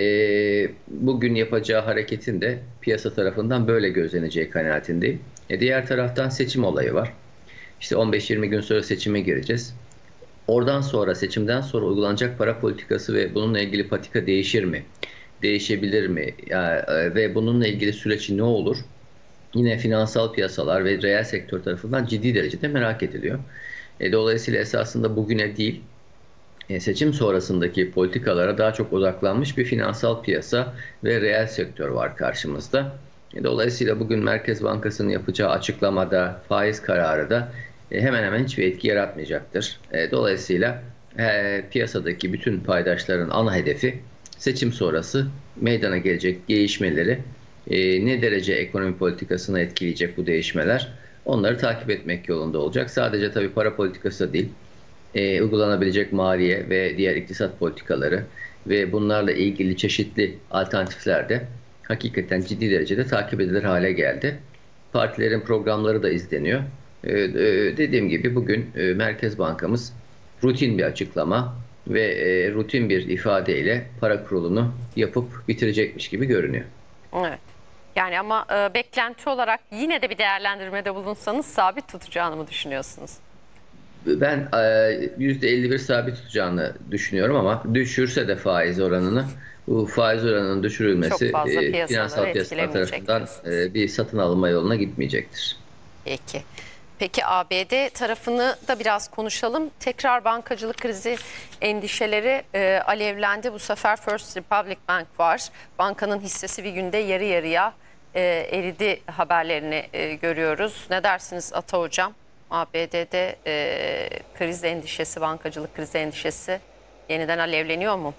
S3: bugün yapacağı hareketin de piyasa tarafından böyle gözleneceği kanaatindeyim. Diğer taraftan seçim olayı var. İşte 15-20 gün sonra seçime gireceğiz. Oradan sonra, seçimden sonra uygulanacak para politikası ve bununla ilgili patika değişir mi? Değişebilir mi? Ve bununla ilgili süreç ne olur? Yine finansal piyasalar ve reel sektör tarafından ciddi derecede merak ediliyor. Dolayısıyla esasında bugüne değil, seçim sonrasındaki politikalara daha çok odaklanmış bir finansal piyasa ve reel sektör var karşımızda. Dolayısıyla bugün Merkez Bankası'nın yapacağı açıklamada, faiz kararı da hemen hemen hiçbir etki yaratmayacaktır. Dolayısıyla piyasadaki bütün paydaşların ana hedefi seçim sonrası meydana gelecek gelişmeleri, ne derece ekonomi politikasını etkileyecek bu değişmeler, onları takip etmek yolunda olacak. Sadece tabii para politikası da değil, uygulanabilecek maliye ve diğer iktisat politikaları ve bunlarla ilgili çeşitli alternatifler de hakikaten ciddi derecede takip edilir hale geldi. Partilerin programları da izleniyor. Dediğim gibi bugün Merkez Bankamız rutin bir açıklama ve rutin bir ifadeyle para kurulunu yapıp bitirecekmiş gibi görünüyor.
S1: Evet. Yani ama beklenti olarak yine de bir değerlendirmede bulunsanız sabit tutacağını mı düşünüyorsunuz?
S3: Ben %51 sabit tutacağını düşünüyorum ama düşürse de faiz oranını, bu faiz oranının düşürülmesi finansal piyasalar tarafından bir satın alma yoluna gitmeyecektir.
S1: Peki. Peki ABD tarafını da biraz konuşalım. Tekrar bankacılık krizi endişeleri alevlendi. Bu sefer First Republic Bank var. Bankanın hissesi bir günde yarı yarıya eridi haberlerini görüyoruz. Ne dersiniz Ata Hocam? ABD'de kriz endişesi, bankacılık krizi endişesi yeniden alevleniyor mu?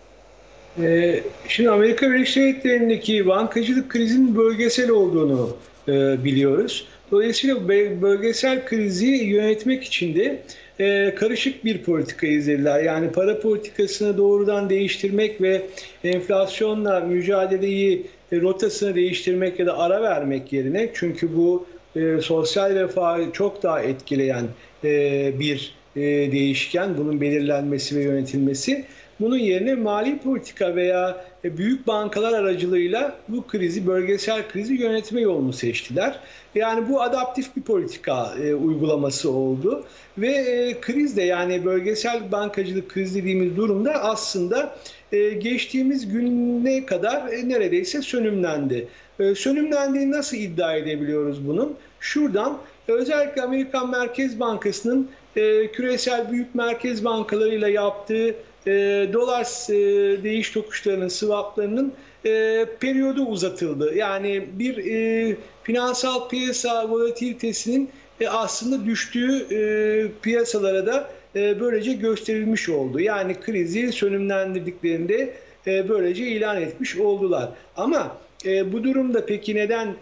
S4: Şimdi Amerika Birleşik Devletleri'ndeki bankacılık krizinin bölgesel olduğunu biliyoruz. Dolayısıyla bölgesel krizi yönetmek için de karışık bir politika izlediler. Yani para politikasını doğrudan değiştirmek ve enflasyonla mücadeleyi rotasını değiştirmek ya da ara vermek yerine, çünkü bu sosyal refahı çok daha etkileyen bir değişken, bunun belirlenmesi ve yönetilmesi. Bunun yerine mali politika veya büyük bankalar aracılığıyla bu krizi, bölgesel krizi yönetme yolunu seçtiler. Yani bu adaptif bir politika uygulaması oldu. Ve kriz de, yani bölgesel bankacılık kriz dediğimiz durumda aslında geçtiğimiz güne kadar neredeyse sönümlendi. Sönümlendiğini nasıl iddia edebiliyoruz bunun? Şuradan özellikle Amerikan Merkez Bankası'nın küresel büyük merkez bankalarıyla yaptığı dolar değiş tokuşlarının, swaplarının periyodu uzatıldı. Yani bir finansal piyasa volatilitesinin aslında düştüğü piyasalara da böylece gösterilmiş oldu. Yani krizi sönümlendirdiklerinde böylece ilan etmiş oldular. Ama bu durumda peki neden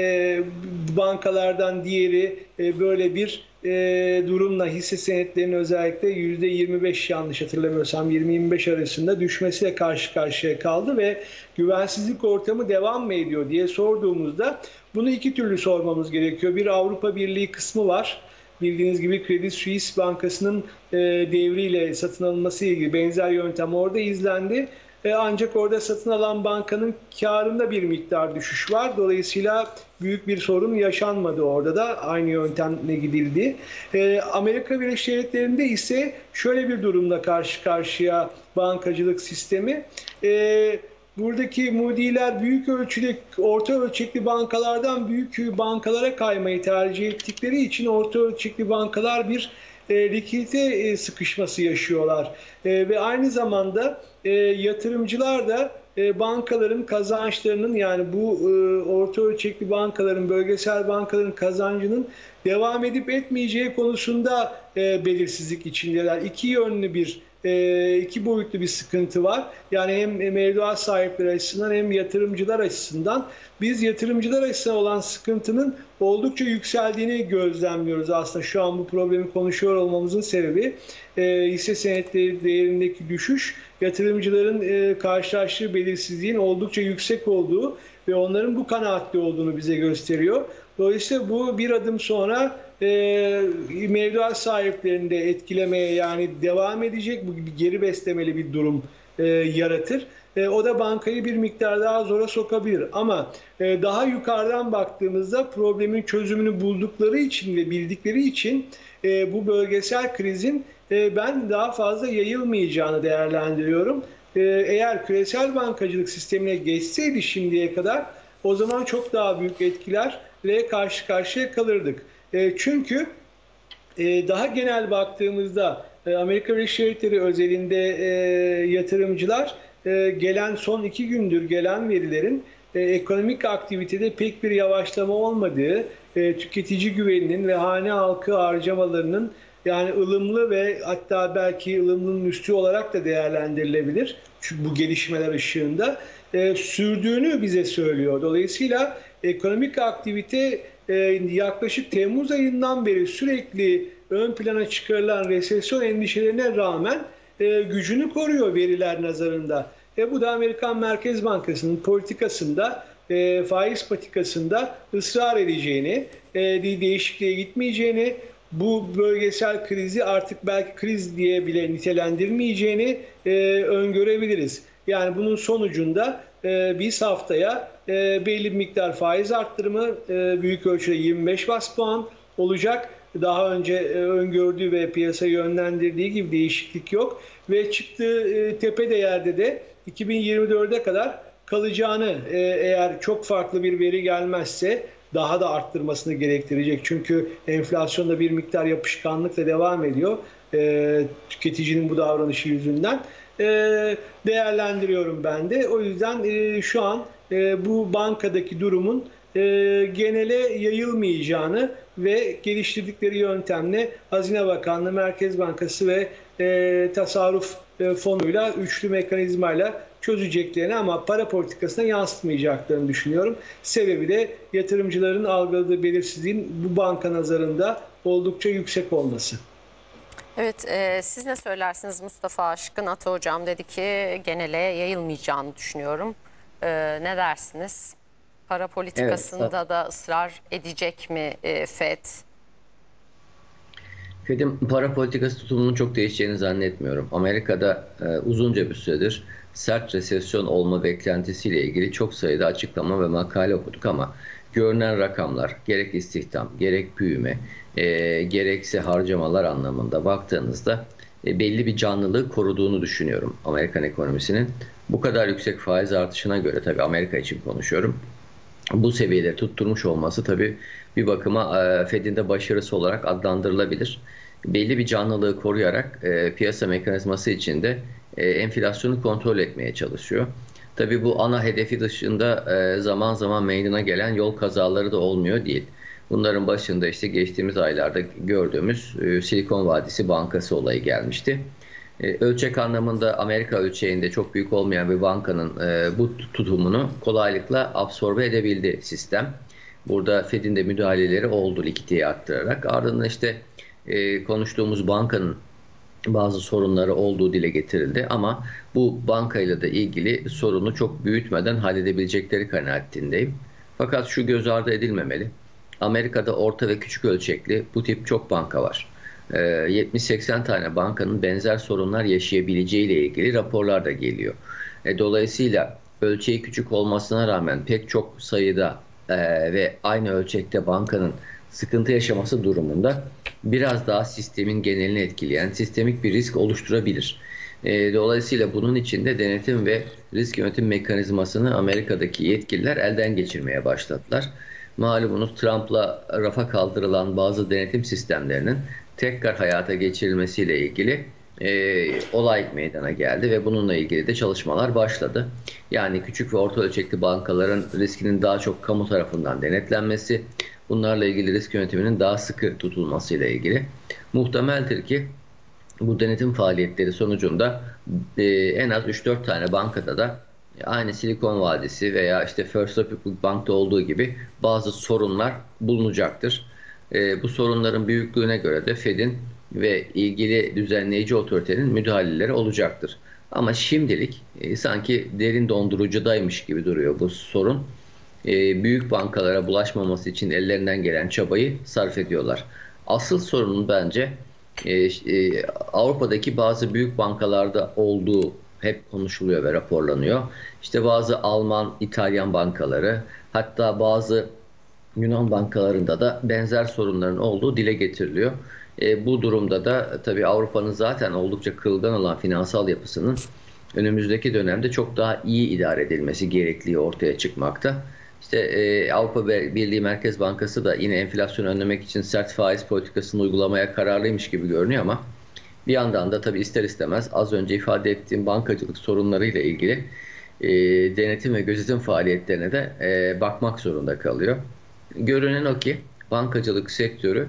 S4: bankalardan diğeri böyle bir durumla hisse senetlerinin özellikle %25 yanlış hatırlamıyorsam 20-25 arasında düşmesiyle karşı karşıya kaldı ve güvensizlik ortamı devam mı ediyor diye sorduğumuzda bunu iki türlü sormamız gerekiyor. Bir Avrupa Birliği kısmı var. Bildiğiniz gibi Credit Suisse Bankası'nın devriyle satın alınması ilgili benzer yöntem orada izlendi. Ancak orada satın alan bankanın karında bir miktar düşüş var. Dolayısıyla büyük bir sorun yaşanmadı orada da. Aynı yöntemle gidildi. Amerika Birleşik Devletleri'nde ise şöyle bir durumla karşı karşıya bankacılık sistemi. Buradaki mudiler büyük ölçüde orta ölçekli bankalardan büyük bankalara kaymayı tercih ettikleri için orta ölçekli bankalar bir likidite sıkışması yaşıyorlar. Ve aynı zamanda yatırımcılar da bankaların kazançlarının yani bu orta ölçekli bankaların, bölgesel bankaların kazancının devam edip etmeyeceği konusunda belirsizlik içindeler. İki yönlü iki boyutlu bir sıkıntı var. Yani hem mevduat sahipleri açısından hem yatırımcılar açısından. Biz yatırımcılar açısından olan sıkıntının oldukça yükseldiğini gözlemliyoruz aslında. Şu an bu problemi konuşuyor olmamızın sebebi hisse senetleri değerindeki düşüş, yatırımcıların karşılaştığı belirsizliğin oldukça yüksek olduğu ve onların bu kanaatte olduğunu bize gösteriyor. Dolayısıyla bu bir adım sonra mevduat sahiplerini de etkilemeye yani devam edecek, bu bir geri beslemeli bir durum yaratır. O da bankayı bir miktar daha zora sokabilir. Ama daha yukarıdan baktığımızda problemin çözümünü buldukları için ve bildikleri için bu bölgesel krizin ben daha fazla yayılmayacağını değerlendiriyorum. Eğer küresel bankacılık sistemine geçseydi şimdiye kadar o zaman çok daha büyük etkilerle karşı karşıya kalırdık. Çünkü daha genel baktığımızda Amerika Birleşik Devletleri özelinde yatırımcılar gelen son 2 gündür gelen verilerin ekonomik aktivitede pek bir yavaşlama olmadığı, tüketici güveninin ve hane halkı harcamalarının yani ılımlı ve hatta belki ılımlının üstü olarak da değerlendirilebilir. Çünkü bu gelişmeler ışığında sürdüğünü bize söylüyor. Dolayısıyla ekonomik aktivite yaklaşık Temmuz ayından beri sürekli ön plana çıkarılan resesyon endişelerine rağmen gücünü koruyor veriler nazarında. Bu da Amerikan Merkez Bankası'nın politikasında, faiz patikasında ısrar edeceğini, değişikliğe gitmeyeceğini, bu bölgesel krizi artık belki kriz diye bile nitelendirmeyeceğini öngörebiliriz. Yani bunun sonucunda biz haftaya belli bir miktar faiz arttırımı büyük ölçüde 25 bas puan olacak. Daha önce öngördüğü ve piyasa yönlendirdiği gibi değişiklik yok. Ve çıktığı tepe değerde de 2024'e kadar kalacağını eğer çok farklı bir veri gelmezse daha da arttırmasını gerektirecek. Çünkü enflasyonda bir miktar yapışkanlıkla devam ediyor. Tüketicinin bu davranışı yüzünden. Değerlendiriyorum ben de. O yüzden şu an bu bankadaki durumun genele yayılmayacağını ve geliştirdikleri yöntemle Hazine Bakanlığı, Merkez Bankası ve tasarruf fonuyla, üçlü mekanizmayla çözeceklerini ama para politikasına yansıtmayacaklarını düşünüyorum. Sebebi de yatırımcıların algıladığı belirsizliğin bu banka nazarında oldukça yüksek olması.
S1: Evet, siz ne söylersiniz? Mustafa Aşkın Ata Hocam dedi ki genele yayılmayacağını düşünüyorum. Ne dersiniz? Para politikasında evet, da ısrar edecek mi FED?
S3: FED'in para politikası tutumunun çok değişeceğini zannetmiyorum. Amerika'da uzunca bir süredir sert resesyon olma beklentisiyle ilgili çok sayıda açıklama ve makale okuduk ama görünen rakamlar gerek istihdam, gerek büyüme, gerekse harcamalar anlamında baktığınızda belli bir canlılığı koruduğunu düşünüyorum Amerikan ekonomisinin. Bu kadar yüksek faiz artışına göre, tabii Amerika için konuşuyorum, bu seviyeleri tutturmuş olması tabii bir bakıma Fed'in de başarısı olarak adlandırılabilir. Belli bir canlılığı koruyarak piyasa mekanizması içinde enflasyonu kontrol etmeye çalışıyor. Tabii bu ana hedefi dışında zaman zaman meydana gelen yol kazaları da olmuyor değil. Bunların başında işte geçtiğimiz aylarda gördüğümüz Silikon Vadisi Bankası olayı gelmişti. Ölçek anlamında Amerika ölçeğinde çok büyük olmayan bir bankanın bu tutumunu kolaylıkla absorbe edebildi sistem. Burada Fed'in de müdahaleleri oldu likiditeyi arttırarak. Ardından işte konuştuğumuz bankanın bazı sorunları olduğu dile getirildi ama bu bankayla da ilgili sorunu çok büyütmeden halledebilecekleri kanaatindeyim. Fakat şu göz ardı edilmemeli. Amerika'da orta ve küçük ölçekli bu tip çok banka var. 70-80 tane bankanın benzer sorunlar yaşayabileceği ile ilgili raporlar da geliyor. Dolayısıyla ölçeği küçük olmasına rağmen pek çok sayıda ve aynı ölçekte bankanın sıkıntı yaşaması durumunda biraz daha sistemin genelini etkileyen sistemik bir risk oluşturabilir. Dolayısıyla bunun için de denetim ve risk yönetim mekanizmasını Amerika'daki yetkililer elden geçirmeye başladılar. Malumunuz Trump'la rafa kaldırılan bazı denetim sistemlerinin tekrar hayata geçirilmesiyle ilgili olay meydana geldi ve bununla ilgili de çalışmalar başladı. Yani küçük ve orta ölçekli bankaların riskinin daha çok kamu tarafından denetlenmesi, bunlarla ilgili risk yönetiminin daha sıkı tutulmasıyla ilgili. Muhtemeldir ki bu denetim faaliyetleri sonucunda en az 3-4 tane bankada da aynı Silikon Vadisi veya işte First Republic Bank'ta olduğu gibi bazı sorunlar bulunacaktır. Bu sorunların büyüklüğüne göre de Fed'in ve ilgili düzenleyici otoritenin müdahaleleri olacaktır. Ama şimdilik sanki derin dondurucudaymış gibi duruyor bu sorun. Büyük bankalara bulaşmaması için ellerinden gelen çabayı sarf ediyorlar. Asıl sorunun bence Avrupa'daki bazı büyük bankalarda olduğu hep konuşuluyor ve raporlanıyor. İşte bazı Alman, İtalyan bankaları, hatta bazı Yunan bankalarında da benzer sorunların olduğu dile getiriliyor. Bu durumda da tabii Avrupa'nın zaten oldukça kırılgan olan finansal yapısının önümüzdeki dönemde çok daha iyi idare edilmesi gerektiği ortaya çıkmakta. İşte Avrupa Birliği Merkez Bankası da yine enflasyonu önlemek için sert faiz politikasını uygulamaya kararlıymış gibi görünüyor ama bir yandan da tabii ister istemez az önce ifade ettiğim bankacılık sorunlarıyla ilgili denetim ve gözetim faaliyetlerine de bakmak zorunda kalıyor. Görünen o ki bankacılık sektörü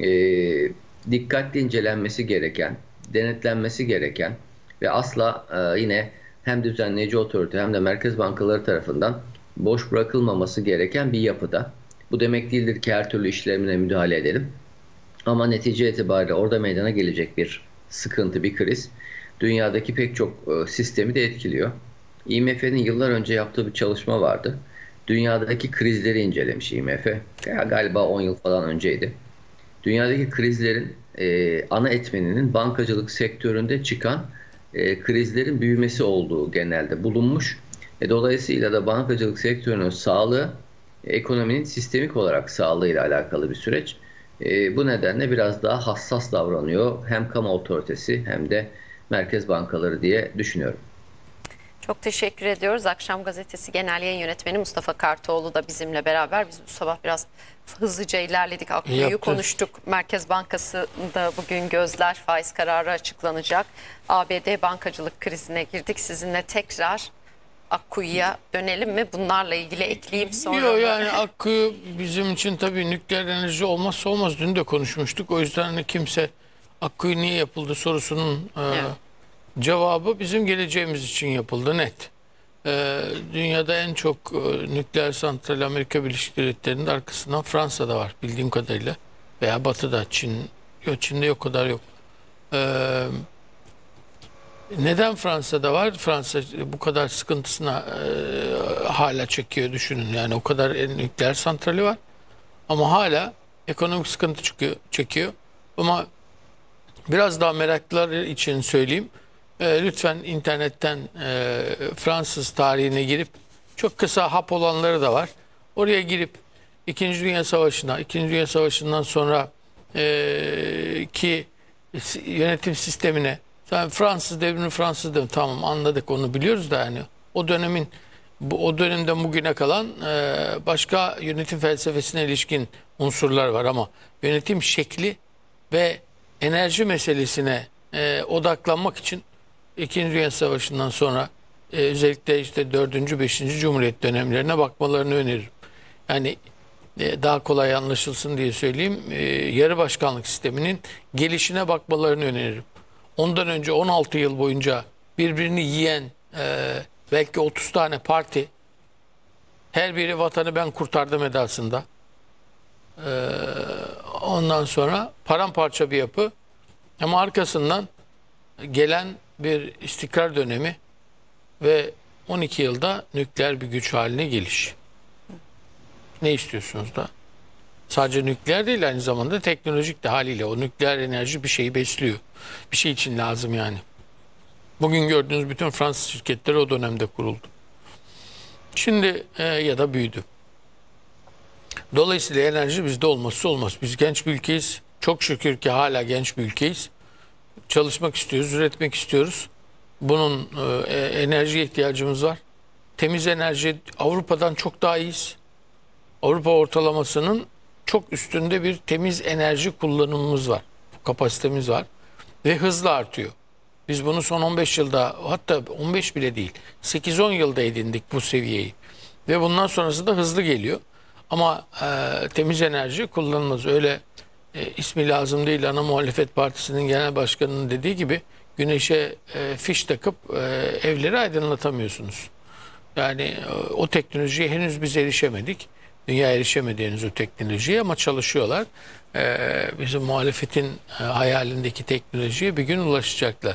S3: dikkatli incelenmesi gereken, denetlenmesi gereken ve asla yine hem düzenleyici otorite hem de merkez bankaları tarafından boş bırakılmaması gereken bir yapıda. Bu demek değildir ki her türlü işlemine müdahale edelim. Ama netice itibariyle orada meydana gelecek bir sıkıntı, bir kriz dünyadaki pek çok sistemi de etkiliyor. IMF'nin yıllar önce yaptığı bir çalışma vardı. Dünyadaki krizleri incelemiş IMF. Galiba 10 yıl falan önceydi. Dünyadaki krizlerin ana etmeninin bankacılık sektöründe çıkan krizlerin büyümesi olduğu genelde bulunmuş. Dolayısıyla da bankacılık sektörünün sağlığı ekonominin sistemik olarak sağlığıyla alakalı bir süreç. Bu nedenle biraz daha hassas davranıyor hem kamu otoritesi hem de merkez bankaları diye düşünüyorum.
S1: Çok teşekkür ediyoruz. Akşam Gazetesi Genel Yayın Yönetmeni Mustafa Kartoğlu da bizimle beraber. Biz bu sabah biraz hızlıca ilerledik. Akkuyu konuştuk. Merkez Bankası'nda bugün gözler, faiz kararı açıklanacak. ABD bankacılık krizine girdik. Sizinle tekrar Akkuyu'ya dönelim mi? Bunlarla ilgili ekleyeyim sonra.
S5: Yok yani Akkuyu bizim için tabii nükleer enerji olmazsa olmaz. Dün de konuşmuştuk. O yüzden hani kimse Akkuyu niye yapıldı sorusunun cevabı bizim geleceğimiz için yapıldı, net. Dünyada en çok nükleer santral Amerika Birleşik Devletleri'nin arkasından Fransa'da var bildiğim kadarıyla. Veya Batı'da, Çin'de yok, kadar yok. Neden Fransa'da var? Fransa bu kadar sıkıntısına hala çekiyor, düşünün. Yani o kadar nükleer santrali var. Ama hala ekonomik sıkıntı çekiyor. Ama biraz daha meraklılar için söyleyeyim. Lütfen internetten Fransız tarihine girip, çok kısa hap olanları da var. Oraya girip İkinci Dünya Savaşı'na, İkinci Dünya Savaşı'ndan sonra ki yönetim sistemine, sen Fransız devrimi, Fransız devrimi, tamam anladık, onu biliyoruz da yani o dönemin, o dönemden bugüne kalan başka yönetim felsefesine ilişkin unsurlar var ama yönetim şekli ve enerji meselesine odaklanmak için İkinci Dünya Savaşı'ndan sonra özellikle işte 4. 5. Cumhuriyet dönemlerine bakmalarını öneririm. Yani daha kolay anlaşılsın diye söyleyeyim, yarı başkanlık sisteminin gelişine bakmalarını öneririm. Ondan önce 16 yıl boyunca birbirini yiyen belki 30 tane parti, her biri vatanı ben kurtardım edasında. Ondan sonra paramparça bir yapı ama arkasından gelen bir istikrar dönemi ve 12 yılda nükleer bir güç haline geliş. Ne istiyorsunuz da? Sadece nükleer değil, aynı zamanda teknolojik de haliyle. O nükleer enerji bir şeyi besliyor. Bir şey için lazım yani. Bugün gördüğünüz bütün Fransız şirketleri o dönemde kuruldu. Şimdi ya da büyüdü. Dolayısıyla enerji bizde olmazsa olmaz. Biz genç bir ülkeyiz. Çok şükür ki hala genç bir ülkeyiz. Çalışmak istiyoruz, üretmek istiyoruz. Bunun enerjiye ihtiyacımız var. Temiz enerji Avrupa'dan çok daha iyiyiz. Avrupa ortalamasının çok üstünde bir temiz enerji kullanımımız var. Kapasitemiz var ve hızla artıyor. Biz bunu son 15 yılda, hatta 15 bile değil, 8-10 yılda edindik bu seviyeyi. Ve bundan sonrası da hızlı geliyor. Ama temiz enerji kullanılmaz. Öyle ismi lazım değil, ana muhalefet partisinin genel başkanının dediği gibi güneşe fiş takıp evleri aydınlatamıyorsunuz. Yani o teknolojiye henüz biz erişemedik. Dünya erişemedi henüz o teknolojiye ama çalışıyorlar. Bizim muhalefetin hayalindeki teknolojiye bir gün ulaşacaklar.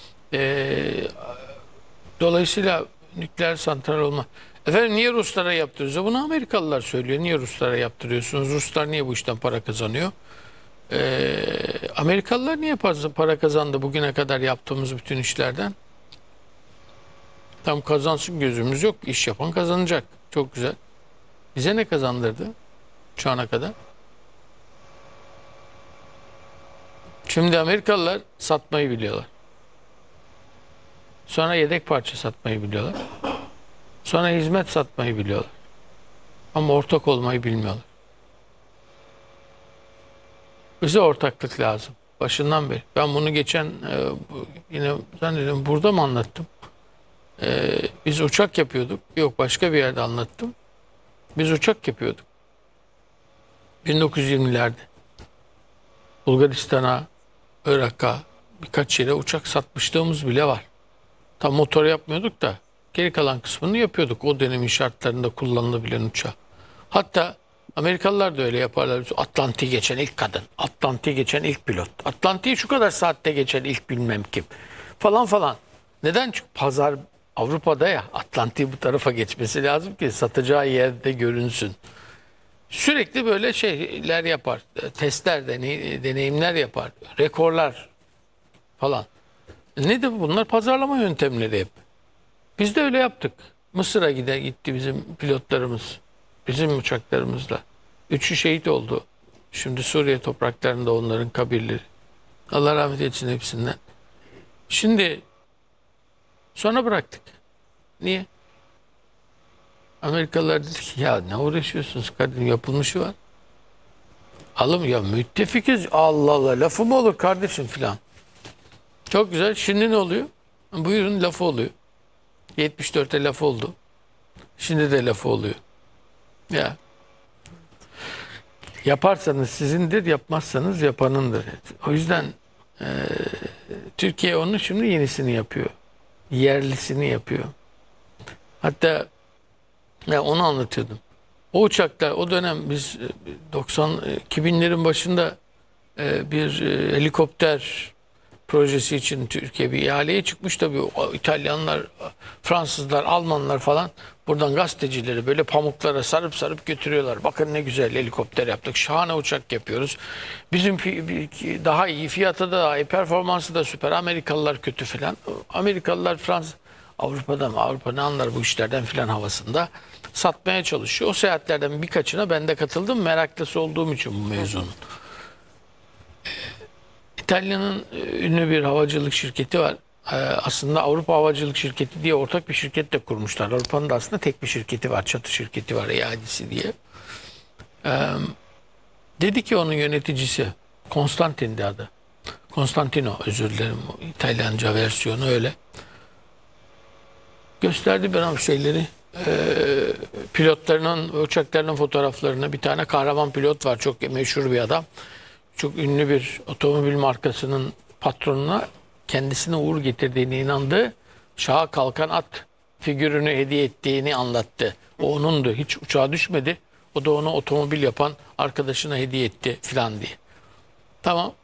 S5: Dolayısıyla nükleer santral olma. Efendim niye Ruslara yaptırıyoruz? Bunu Amerikalılar söylüyor. Niye Ruslara yaptırıyorsunuz? Ruslar niye bu işten para kazanıyor? Amerikalılar niye para kazandı bugüne kadar yaptığımız bütün işlerden? Tam kazansın gözümüz yok. İş yapan kazanacak. Çok güzel. Bize ne kazandırdı şu ana kadar? Şimdi Amerikalılar satmayı biliyorlar. Sonra yedek parça satmayı biliyorlar. Sonra hizmet satmayı biliyorlar. Ama ortak olmayı bilmiyorlar. Bize ortaklık lazım. Başından beri. Ben bunu geçen yine zannediyorum burada mı anlattım? Biz uçak yapıyorduk. Yok, başka bir yerde anlattım. Biz uçak yapıyorduk. 1920'lerde. Bulgaristan'a, Irak'a birkaç yere uçak satmışlığımız bile var. Tam motor yapmıyorduk da geri kalan kısmını yapıyorduk. O dönemin şartlarında kullanılabilen uçağı. Hatta Amerikalılar da öyle yaparlar. Atlantik'i geçen ilk kadın, Atlantik'i geçen ilk pilot, Atlantik'i şu kadar saatte geçen ilk bilmem kim falan falan. Neden? Çünkü pazar Avrupa'da ya, Atlantik'i bu tarafa geçmesi lazım ki satacağı yerde görünsün. Sürekli böyle şeyler yapar. Testler, deneyimler yapar. Rekorlar falan. Nedir bunlar? Pazarlama yöntemleri hep. Biz de öyle yaptık. Mısır'a gitti bizim pilotlarımız. Bizim uçaklarımızla. 3'ü şehit oldu. Şimdi Suriye topraklarında onların kabirleri. Allah rahmet etsin hepsinden. Şimdi sonra bıraktık. Niye? Amerikalılar dedi ki ya ne uğraşıyorsunuz kardeşim, yapılmışı var. Alım ya, müttefikiz, Allah Allah, lafı mı olur kardeşim filan. Çok güzel. Şimdi ne oluyor? Buyurun, lafı oluyor. 74'te lafı oldu. Şimdi de lafı oluyor. Ya yaparsanız sizindir, yapmazsanız yapanındır. O yüzden Türkiye onun şimdi yenisini yapıyor. Yerlisini yapıyor. Hatta onu anlatıyordum. O uçaklar, o dönem biz 2000'lerin başında bir helikopter projesi için Türkiye bir ihaleye çıkmış. Tabii İtalyanlar, Fransızlar, Almanlar falan buradan gazetecileri böyle pamuklara sarıp sarıp götürüyorlar. Bakın ne güzel helikopter yaptık. Şahane uçak yapıyoruz. Bizim daha iyi, fiyatı da daha iyi, performansı da süper. Amerikalılar kötü filan. Amerikalılar Fransız, Avrupa'da mı? Avrupa ne anlar bu işlerden filan havasında satmaya çalışıyor. O seyahatlerden birkaçına ben de katıldım. Meraklısı olduğum için bu mevzunun. İtalya'nın ünlü bir havacılık şirketi var. Aslında Avrupa Havacılık Şirketi diye ortak bir şirket de kurmuşlar. Avrupa'nın da aslında tek bir şirketi var. Çatı şirketi var, iadesi diye. Dedi ki onun yöneticisi, Konstantin'di adı. Konstantino, özür dilerim. İtalyanca versiyonu öyle. Gösterdi bana şeyleri. Pilotlarının, uçaklarının fotoğraflarını. Bir tane kahraman pilot var. Çok meşhur bir adam. Çok ünlü bir otomobil markasının patronuna kendisine uğur getirdiğine inandığı şaha kalkan at figürünü hediye ettiğini anlattı. O onundu. Hiç uçağa düşmedi. O da onu otomobil yapan arkadaşına hediye etti filan diye. Tamam.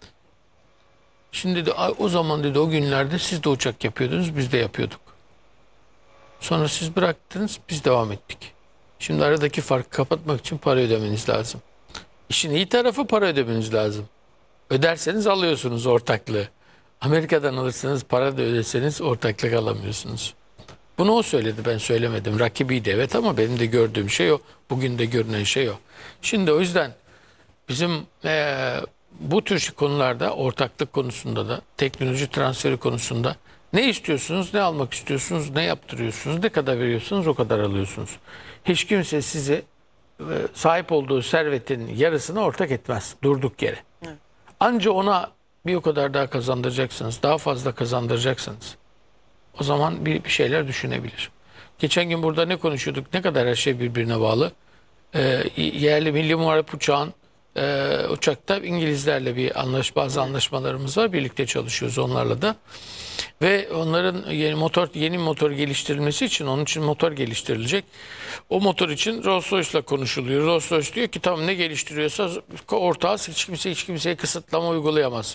S5: Şimdi de o zaman dedi, o günlerde siz de uçak yapıyordunuz, biz de yapıyorduk. Sonra siz bıraktınız, biz devam ettik. Şimdi aradaki farkı kapatmak için para ödemeniz lazım. İşin iyi tarafı, para ödemeniz lazım. Öderseniz alıyorsunuz ortaklığı. Amerika'dan alırsanız, para da ödeseniz ortaklık alamıyorsunuz. Bunu o söyledi, ben söylemedim. Rakibiydi evet, ama benim de gördüğüm şey o. Bugün de görünen şey o. Şimdi o yüzden bizim bu tür konularda, ortaklık konusunda da, teknoloji transferi konusunda ne istiyorsunuz, ne almak istiyorsunuz, ne yaptırıyorsunuz, ne kadar veriyorsunuz, o kadar alıyorsunuz. Hiç kimse sizi sahip olduğu servetin yarısını ortak etmez durduk yere. Evet. Anca ona bir o kadar daha kazandıracaksınız, daha fazla kazandıracaksınız. O zaman bir şeyler düşünebilir. Geçen gün burada ne konuşuyorduk? Ne kadar her şey birbirine bağlı. Yerli milli muharip uçağın uçakta İngilizlerle bazı anlaşmalarımız var. Birlikte çalışıyoruz onlarla da. Ve onların yeni motor geliştirilmesi için, onun için motor geliştirilecek. O motor için Rolls-Royce'la konuşuluyor. Rolls-Royce diyor ki tamam, ne geliştiriyorsa ortağız, hiç kimseye kısıtlama uygulayamaz.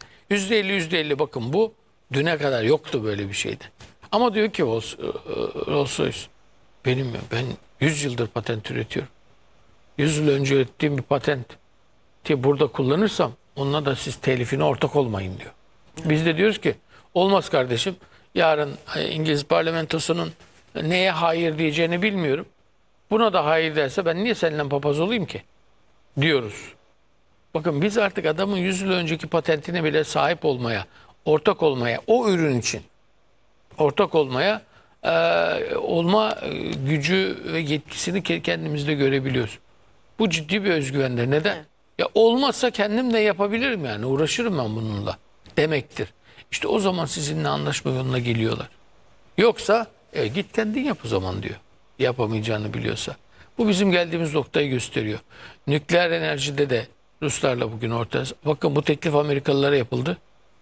S5: %50 bakın, bu düne kadar yoktu böyle bir şeydi. Ama diyor ki Rolls-Royce, ben 100 yıldır patent üretiyorum. 100 yıl önce ürettiğim bir patent ki burada kullanırsam onunla da siz telifine ortak olmayın diyor. Biz de diyoruz ki olmaz kardeşim. Yarın İngiliz parlamentosunun neye hayır diyeceğini bilmiyorum. Buna da hayır derse ben niye seninle papaz olayım ki? Diyoruz. Bakın biz artık adamın 100 yıl önceki patentine bile sahip olmaya, ortak olmaya, o ürün için ortak olmaya olma gücü ve yetkisini kendimizde görebiliyoruz. Bu ciddi bir özgüvendir. Neden? Evet. Ya olmazsa kendim de yapabilirim, yani uğraşırım ben bununla demektir. İşte o zaman sizinle anlaşma yoluna geliyorlar. Yoksa git kendin yap o zaman diyor. Yapamayacağını biliyorsa. Bu bizim geldiğimiz noktayı gösteriyor. Nükleer enerjide de Ruslarla bugün ortaya. Bakın bu teklif Amerikalılara yapıldı.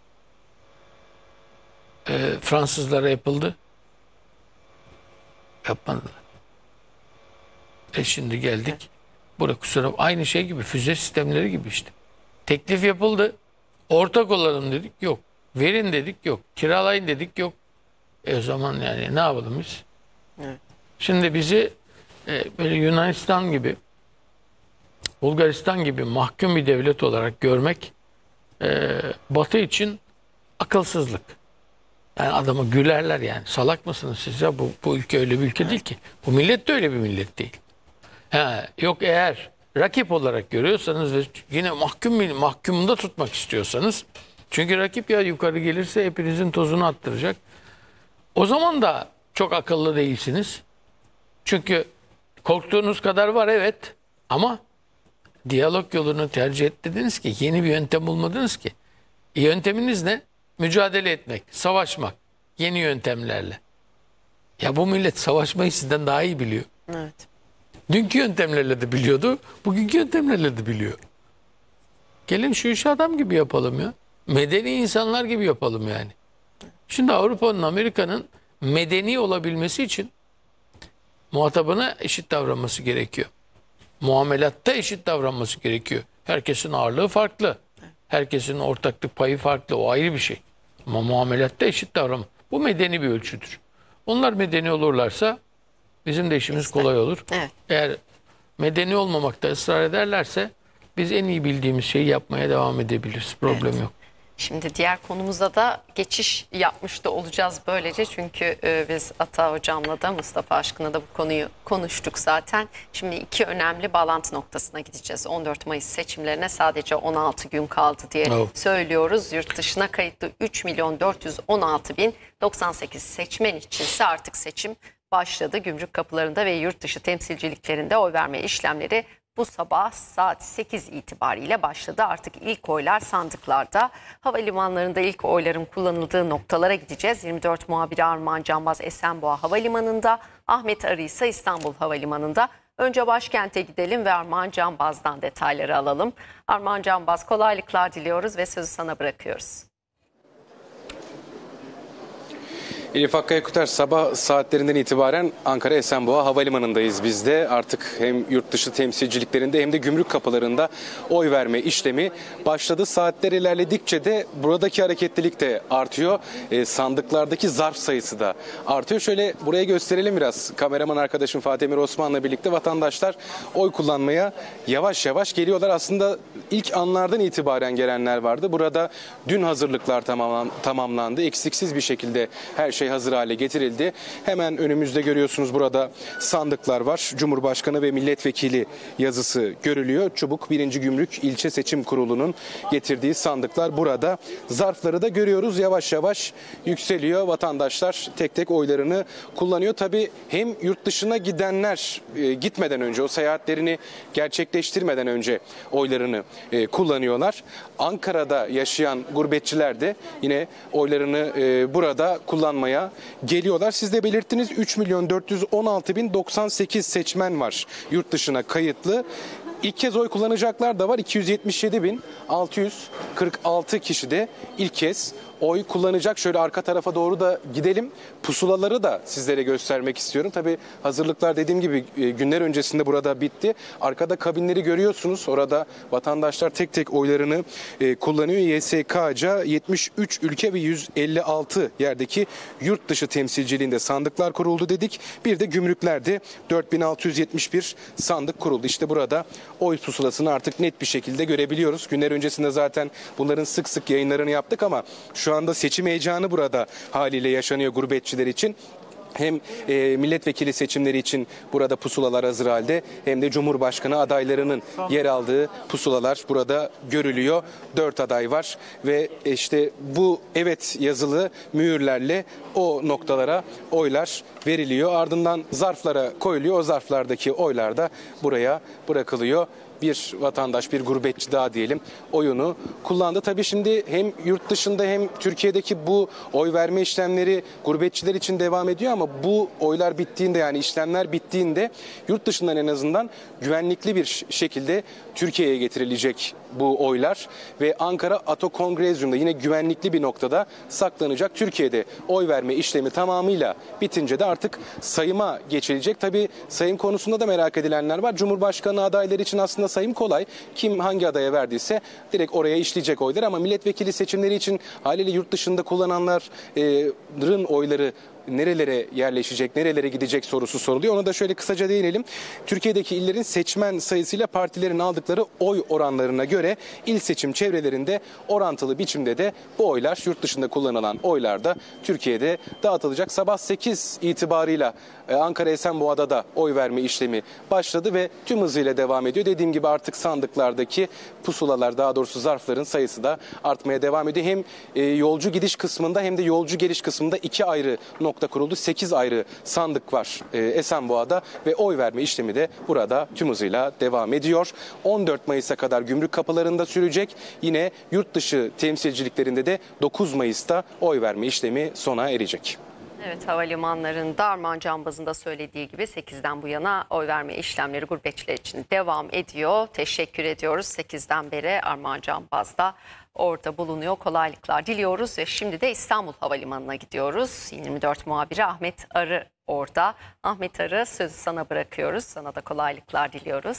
S5: Fransızlara yapıldı. Yapmadılar. Şimdi geldik. Burada kusura aynı şey gibi, füze sistemleri gibi işte. Teklif yapıldı. Ortak olalım dedik, yok. Verin dedik, yok. Kiralayın dedik, yok. O zaman yani ne yapalım biz? Evet. Şimdi bizi böyle Yunanistan gibi, Bulgaristan gibi mahkum bir devlet olarak görmek Batı için akılsızlık. Yani adama gülerler yani. Salak mısınız siz ya? Bu ülke öyle bir ülke değil ki. Bu millet de öyle bir millet değil. Yok, eğer rakip olarak görüyorsanız ve yine mahkumunda tutmak istiyorsanız, çünkü rakip ya yukarı gelirse hepinizin tozunu attıracak. O zaman da çok akıllı değilsiniz. Çünkü korktuğunuz kadar var evet, ama diyalog yolunu tercih ettiniz ki, yeni bir yöntem bulmadınız ki. Yönteminiz ne? Mücadele etmek, savaşmak, yeni yöntemlerle. Ya bu millet savaşmayı sizden daha iyi biliyor. Evet. Dünkü yöntemlerle de biliyordu, bugünkü yöntemlerle de biliyor. Gelin şu işi adam gibi yapalım ya. Medeni insanlar gibi yapalım yani. Şimdi Avrupa'nın, Amerika'nın medeni olabilmesi için muhatabına eşit davranması gerekiyor. Muamelatta eşit davranması gerekiyor. Herkesin ağırlığı farklı. Herkesin ortaklık payı farklı. O ayrı bir şey. Ama muamelatta eşit davranma. Bu medeni bir ölçüdür. Onlar medeni olurlarsa bizim de işimiz kolay olur. Evet. Eğer medeni olmamakta ısrar ederlerse biz en iyi bildiğimiz şeyi yapmaya devam edebiliriz. Problem yok.
S1: Şimdi diğer konumuza da geçiş yapmış da olacağız böylece. Çünkü biz Ata Hocam'la da Mustafa Aşkın'la da bu konuyu konuştuk zaten. Şimdi iki önemli bağlantı noktasına gideceğiz. 14 Mayıs seçimlerine sadece 16 gün kaldı diye söylüyoruz. Yurt dışına kayıtlı 3.416.098 seçmen içinse artık seçim başladı. Gümrük kapılarında ve yurt dışı temsilciliklerinde oy verme işlemleri bu sabah saat 8 itibariyle başladı. Artık ilk oylar sandıklarda. Havalimanlarında ilk oyların kullanıldığı noktalara gideceğiz. 24 muhabiri Armağan Canbaz Esenboğa Havalimanı'nda, Ahmet Arı ise İstanbul Havalimanı'nda. Önce başkente gidelim ve Armağan Canbaz'dan detayları alalım. Armağan Canbaz, kolaylıklar diliyoruz ve sözü sana bırakıyoruz.
S6: Elif Hakkaya Kuter, sabah saatlerinden itibaren Ankara Esenboğa Havalimanı'ndayız biz de. Artık hem yurt dışı temsilciliklerinde hem de gümrük kapılarında oy verme işlemi başladı. Saatler ilerledikçe de buradaki hareketlilik de artıyor. Sandıklardaki zarf sayısı da artıyor. Şöyle buraya gösterelim biraz. Kameraman arkadaşım Fatih Emir Osman'la birlikte vatandaşlar oy kullanmaya yavaş yavaş geliyorlar. Aslında ilk anlardan itibaren gelenler vardı. Burada dün hazırlıklar tamamlandı. Eksiksiz bir şekilde her şey hazır hale getirildi. Hemen önümüzde görüyorsunuz, burada sandıklar var. Cumhurbaşkanı ve milletvekili yazısı görülüyor. Çubuk 1. Gümrük İlçe Seçim Kurulu'nun getirdiği sandıklar burada. Zarfları da görüyoruz, yavaş yavaş yükseliyor. Vatandaşlar tek tek oylarını kullanıyor. Tabii hem yurt dışına gidenler gitmeden önce, o seyahatlerini gerçekleştirmeden önce oylarını kullanıyorlar. Ankara'da yaşayan gurbetçiler de yine oylarını burada kullanmaya geliyorlar. Siz de belirttiniz, 3.416.098 seçmen var yurt dışına kayıtlı. İlk kez oy kullanacaklar da var. 277.646 kişi de ilk kez oy kullanacak. Şöyle arka tarafa doğru da gidelim. Pusulaları da sizlere göstermek istiyorum. Tabii hazırlıklar dediğim gibi günler öncesinde burada bitti. Arkada kabinleri görüyorsunuz. Orada vatandaşlar tek tek oylarını kullanıyor. YSK'ca 73 ülke ve 156 yerdeki yurt dışı temsilciliğinde sandıklar kuruldu dedik. Bir de gümrüklerde 4671 sandık kuruldu. İşte burada oy pusulasını artık net bir şekilde görebiliyoruz. Günler öncesinde zaten bunların sık sık yayınlarını yaptık ama şu anda seçim heyecanı burada haliyle yaşanıyor gurbetçiler için. Hem milletvekili seçimleri için burada pusulalar hazır halde, hem de Cumhurbaşkanı adaylarının yer aldığı pusulalar burada görülüyor. 4 aday var ve işte bu evet yazılı mühürlerle o noktalara oylar veriliyor. Ardından zarflara koyuluyor. O zarflardaki oylar da buraya bırakılıyor. Bir vatandaş, bir gurbetçi daha diyelim, oyunu kullandı. Tabii şimdi hem yurt dışında hem Türkiye'deki bu oy verme işlemleri gurbetçiler için devam ediyor ama bu oylar bittiğinde, yani işlemler bittiğinde yurt dışından en azından güvenlikli bir şekilde Türkiye'ye getirilecek bu oylar ve Ankara Ato Kongrezyum'da yine güvenlikli bir noktada saklanacak. Türkiye'de oy verme işlemi tamamıyla bitince de artık sayıma geçilecek. Tabii sayım konusunda da merak edilenler var. Cumhurbaşkanı adayları için aslında sayım kolay. Kim hangi adaya verdiyse direkt oraya işleyecek oylar ama milletvekili seçimleri için haliyle yurt dışında kullananların oyları nerelere yerleşecek, nerelere gidecek sorusu soruluyor. Ona da şöyle kısaca değinelim. Türkiye'deki illerin seçmen sayısıyla partilerin aldıkları oy oranlarına göre il seçim çevrelerinde orantılı biçimde de bu oylar, yurt dışında kullanılan oylar da Türkiye'de dağıtılacak. Sabah 8 itibarıyla Ankara Esenboğa'da da oy verme işlemi başladı ve tüm hızıyla devam ediyor. Dediğim gibi artık sandıklardaki pusulalar, daha doğrusu zarfların sayısı da artmaya devam ediyor. Hem yolcu gidiş kısmında hem de yolcu geliş kısmında 2 ayrı nokta kuruldu. 8 ayrı sandık var Esenboğa'da ve oy verme işlemi de burada tüm hızıyla devam ediyor. 14 Mayıs'a kadar gümrük kapılarında sürecek. Yine yurt dışı temsilciliklerinde de 9 Mayıs'ta oy verme işlemi sona erecek.
S1: Evet, havalimanlarında Armağan Canbaz'ın da söylediği gibi 8'den bu yana oy verme işlemleri gurbetçiler için devam ediyor. Teşekkür ediyoruz. 8'den beri Armağan Canbaz da orada bulunuyor. Kolaylıklar diliyoruz ve şimdi de İstanbul Havalimanı'na gidiyoruz. 24 muhabiri Ahmet Arı orada. Ahmet Arı, sözü sana bırakıyoruz. Sana da kolaylıklar diliyoruz.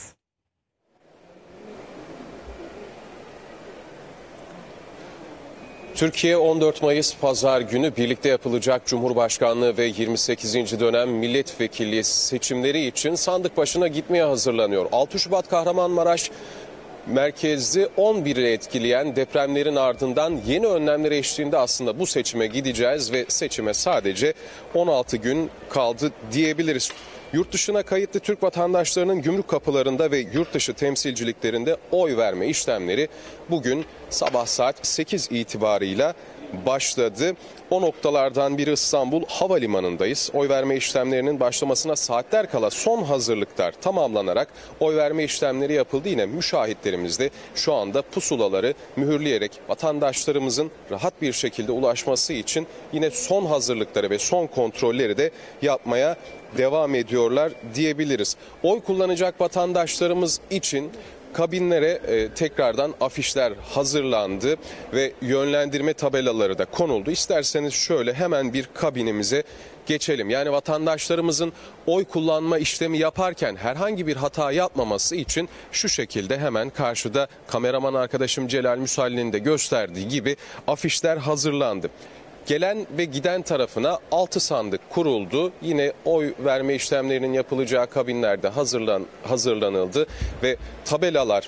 S7: Türkiye 14 Mayıs Pazar günü birlikte yapılacak Cumhurbaşkanlığı ve 28. dönem milletvekilliği seçimleri için sandık başına gitmeye hazırlanıyor. 6 Şubat Kahramanmaraş merkezli 11'i etkileyen depremlerin ardından yeni önlemler eşliğinde aslında bu seçime gideceğiz ve seçime sadece 16 gün kaldı diyebiliriz. Yurt dışına kayıtlı Türk vatandaşlarının gümrük kapılarında ve yurt dışı temsilciliklerinde oy verme işlemleri bugün sabah saat 8 itibarıyla başladı. O noktalardan biri İstanbul Havalimanı'ndayız. Oy verme işlemlerinin başlamasına saatler kala son hazırlıklar tamamlanarak oy verme işlemleri yapıldı. Yine müşahitlerimiz de şu anda pusulaları mühürleyerek vatandaşlarımızın rahat bir şekilde ulaşması için yine son hazırlıkları ve son kontrolleri de yapmaya devam ediyorlar diyebiliriz. Oy kullanacak vatandaşlarımız için kabinlere tekrardan afişler hazırlandı ve yönlendirme tabelaları da konuldu. İsterseniz şöyle hemen bir kabinimize geçelim. Yani vatandaşlarımızın oy kullanma işlemi yaparken herhangi bir hata yapmaması için şu şekilde hemen karşıda kameraman arkadaşım Celal Müsalli'nin de gösterdiği gibi afişler hazırlandı. Gelen ve giden tarafına 6 sandık kuruldu. Yine oy verme işlemlerinin yapılacağı kabinlerde hazırlanıldı ve tabelalar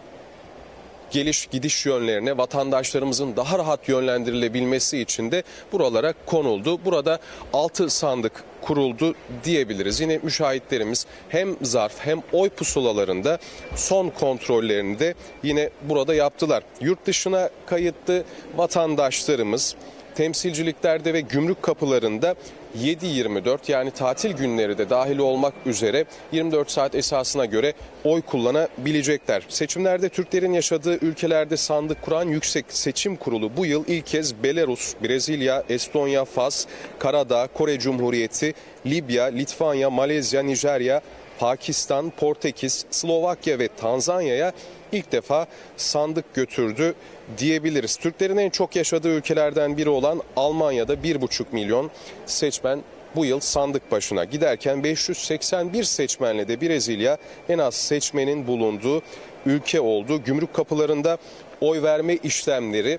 S7: geliş gidiş yönlerine vatandaşlarımızın daha rahat yönlendirilebilmesi için de buralara konuldu. Burada 6 sandık kuruldu diyebiliriz. Yine müşahitlerimiz hem zarf hem oy pusulalarında son kontrollerini de yine burada yaptılar. Yurt dışına kayıtlı vatandaşlarımız temsilciliklerde ve gümrük kapılarında 7-24 yani tatil günleri de dahil olmak üzere 24 saat esasına göre oy kullanabilecekler. Seçimlerde Türklerin yaşadığı ülkelerde sandık kuran Yüksek Seçim Kurulu bu yıl ilk kez Belarus, Brezilya, Estonya, Fas, Karadağ, Kore Cumhuriyeti, Libya, Litvanya, Malezya, Nijerya, Pakistan, Portekiz, Slovakya ve Tanzanya'ya ilk defa sandık götürdü diyebiliriz. Türklerin en çok yaşadığı ülkelerden biri olan Almanya'da 1,5 milyon seçmen bu yıl sandık başına giderken 581 seçmenle de Brezilya en az seçmenin bulunduğu ülke oldu. Gümrük kapılarında oy verme işlemleri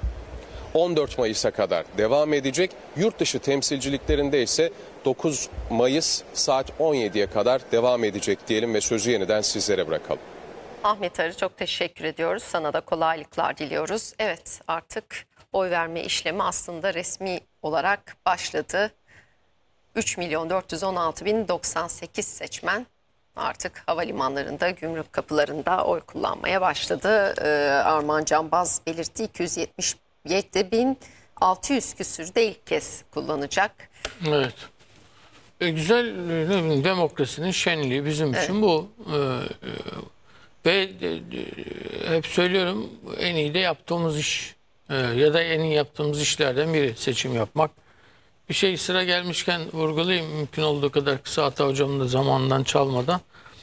S7: 14 Mayıs'a kadar devam edecek. Yurt dışı temsilciliklerinde ise 9 Mayıs saat 17'ye kadar devam edecek diyelim ve sözü yeniden sizlere bırakalım.
S1: Ahmet Arı, çok teşekkür ediyoruz. Sana da kolaylıklar diliyoruz. Evet, artık oy verme işlemi aslında resmi olarak başladı. 3.416.098 seçmen artık havalimanlarında, gümrük kapılarında oy kullanmaya başladı. Armağan Canbaz belirtti, 277.600 küsür de ilk kez kullanacak.
S5: Evet. Güzel, demokrasinin şenliği bizim için bu. Ve hep söylüyorum, en iyi de yaptığımız iş ya da en iyi yaptığımız işlerden biri seçim yapmak. Bir şey sıra gelmişken vurgulayayım, mümkün olduğu kadar kısa, Ata hocamın da zamanından çalmadan.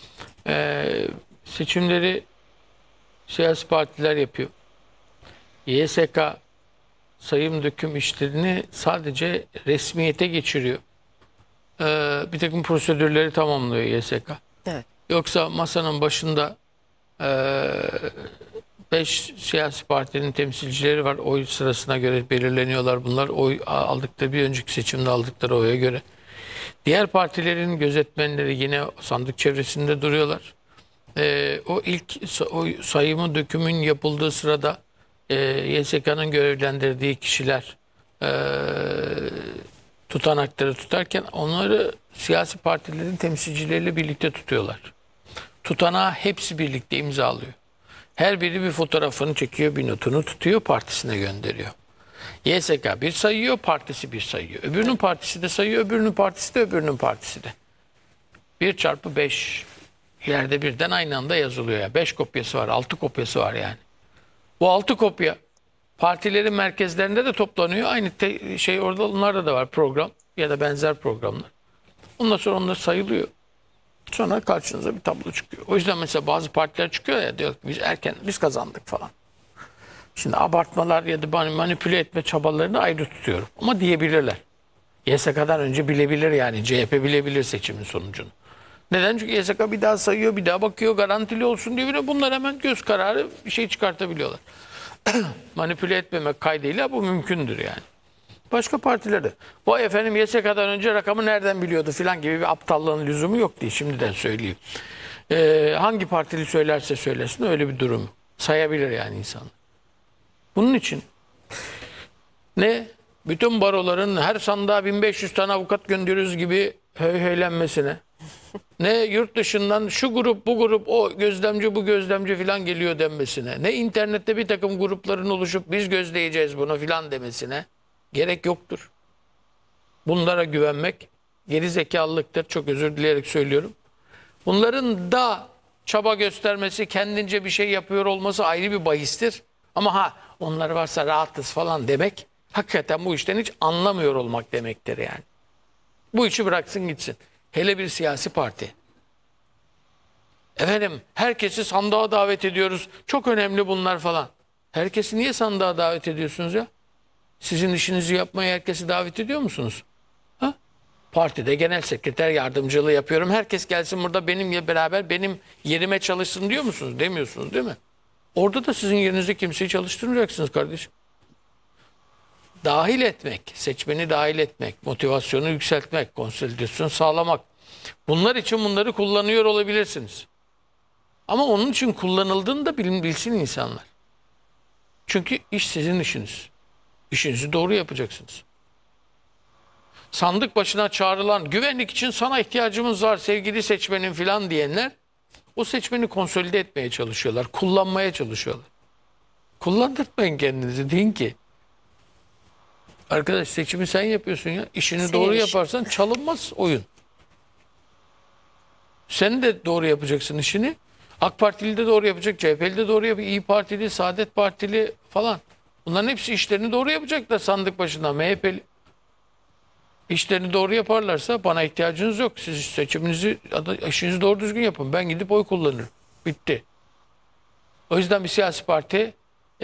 S5: Seçimleri siyasi partiler yapıyor. YSK sayım döküm işlerini sadece resmiyete geçiriyor. Bir takım prosedürleri tamamlıyor YSK.
S1: Evet.
S5: Yoksa masanın başında 5 siyasi partinin temsilcileri var. Oy sırasına göre belirleniyorlar bunlar. Oy aldıkları, bir önceki seçimde aldıkları oya göre. Diğer partilerin gözetmenleri yine sandık çevresinde duruyorlar. O ilk sayımı dökümün yapıldığı sırada YSK'nın görevlendirdiği kişiler tutanakları tutarken onları siyasi partilerin temsilcileriyle birlikte tutuyorlar. Tutanağı hepsi birlikte imzalıyor. Her biri bir fotoğrafını çekiyor, bir notunu tutuyor, partisine gönderiyor. YSK bir sayıyor, partisi bir sayıyor. Öbürünün partisi de sayıyor, öbürünün partisi de, öbürünün partisi de. 1x5 yerde birden aynı anda yazılıyor. Yani 5 kopyası var, 6 kopyası var yani. Bu 6 kopya partilerin merkezlerinde de toplanıyor. Aynı şey orada, onlarda da var program ya da benzer programlar. Ondan sonra onlar sayılıyor. Sonra karşınıza bir tablo çıkıyor. O yüzden mesela bazı partiler çıkıyor ya, diyor ki biz kazandık falan. Şimdi abartmalar ya da manipüle etme çabalarını ayrı tutuyorum. Ama diyebilirler. YSK'dan önce bilebilir yani. CHP bilebilir seçimin sonucunu. Neden? Çünkü YSK bir daha sayıyor, bir daha bakıyor, garantili olsun diye bile bunlar hemen göz kararı bir şey çıkartabiliyorlar. Manipüle etmemek kaydıyla bu mümkündür yani. Başka partilerde. Vay efendim, YSK'dan önce rakamı nereden biliyordu filan gibi bir aptallığın lüzumu yok diye şimdiden söyleyeyim. Hangi partili söylerse söylesin öyle bir durum sayabilir yani insan. Bunun için ne bütün baroların her sandığa 1500 tane avukat gönderiyoruz gibi heylenmesine, ne yurt dışından şu grup bu grup o gözlemci bu gözlemci filan geliyor denmesine, ne internette bir takım grupların oluşup biz gözleyeceğiz bunu filan demesine gerek yoktur. Bunlara güvenmek gerizekalılıktır. Çok özür dileyerek söylüyorum. Bunların da çaba göstermesi, kendince bir şey yapıyor olması ayrı bir bahistir. Ama onlar varsa rahatız falan demek hakikaten bu işten hiç anlamıyor olmak demektir yani. Bu işi bıraksın gitsin. Hele bir siyasi parti. Efendim herkesi sandığa davet ediyoruz. Çok önemli bunlar falan. Herkesi niye sandığa davet ediyorsunuz ya? Sizin işinizi yapmaya herkesi davet ediyor musunuz? Ha? Partide genel sekreter yardımcılığı yapıyorum. Herkes gelsin burada benimle beraber benim yerime çalışsın diyor musunuz? Demiyorsunuz değil mi? Orada da sizin yerinize kimseyi çalıştırmayacaksınız kardeşim. Dahil etmek, seçmeni dahil etmek, motivasyonu yükseltmek, konsolidasyon sağlamak. Bunlar için bunları kullanıyor olabilirsiniz. Ama onun için kullanıldığını da bilsin insanlar. Çünkü iş sizin işiniz. İşinizi doğru yapacaksınız. Sandık başına çağrılan güvenlik için sana ihtiyacımız var sevgili seçmenin filan diyenler o seçmeni konsolide etmeye çalışıyorlar. Kullanmaya çalışıyorlar. Kullandırtmayın kendinizi. Deyin ki arkadaş seçimi sen yapıyorsun ya. İşini
S1: Senin
S5: doğru
S1: işin.
S5: yaparsan çalınmaz oyun. Sen de doğru yapacaksın işini. AK Partili de doğru yapacak, CHP'li de doğru yapacak, İYİ Partili, Saadet Partili falan. Bunların hepsi işlerini doğru yapacaklar sandık başında. MHP'li. İşlerini doğru yaparlarsa bana ihtiyacınız yok. Siz seçiminizi, işinizi doğru düzgün yapın. Ben gidip oy kullanırım. Bitti. O yüzden bir siyasi parti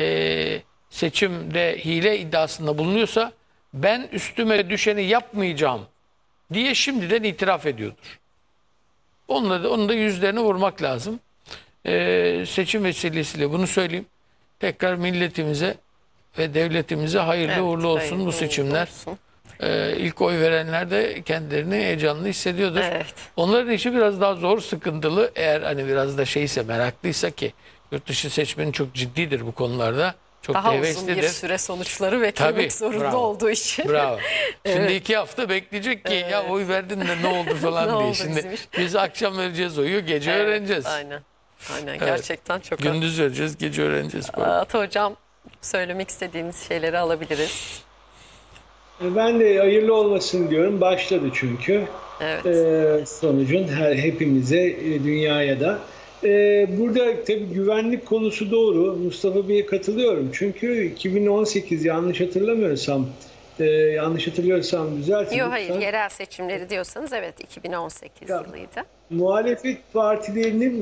S5: seçimde hile iddiasında bulunuyorsa ben üstüme düşeni yapmayacağım diye şimdiden itiraf ediyordur. Onun da yüzlerini vurmak lazım. Seçim vesilesiyle bunu söyleyeyim. Tekrar milletimize ve devletimize hayırlı uğurlu olsun bu seçimler. İlk oy verenler de kendilerini heyecanlı hissediyordur.
S1: Evet.
S5: Onların işi biraz daha zor, sıkıntılı. Eğer hani biraz da şeyse, meraklıysa ki yurt dışı seçmeni çok ciddidir bu konularda. Çok
S1: daha
S5: heveslidir.
S1: uzun bir süre sonuçları beklemek zorunda
S5: bravo.
S1: olduğu için.
S5: Bravo. Şimdi
S1: Evet.
S5: 2 hafta bekleyecek ki ya oy verdin de ne oldu
S1: Ne
S5: falan diye.
S1: oldu
S5: Şimdi
S1: bizim iş?
S5: biz akşam vereceğiz oyu, gece
S1: Evet,
S5: öğreneceğiz.
S1: Aynen. Aynen
S5: Evet.
S1: gerçekten çok
S5: Gündüz vereceğiz, gece öğreneceğiz.
S1: Ata Hocam söylemek istediğiniz şeyleri alabiliriz.
S4: Ben de hayırlı olmasın diyorum. Başladı çünkü.
S1: Evet.
S4: Sonucun hepimize, dünyaya da. Burada tabii güvenlik konusu doğru. Mustafa Bey'e katılıyorum. Çünkü 2018 yanlış hatırlıyorsam düzeltin.
S1: Yok hayır
S4: lütfen.
S1: yerel seçimleri diyorsanız evet 2018 yılıydı.
S4: Muhalefet partilerinin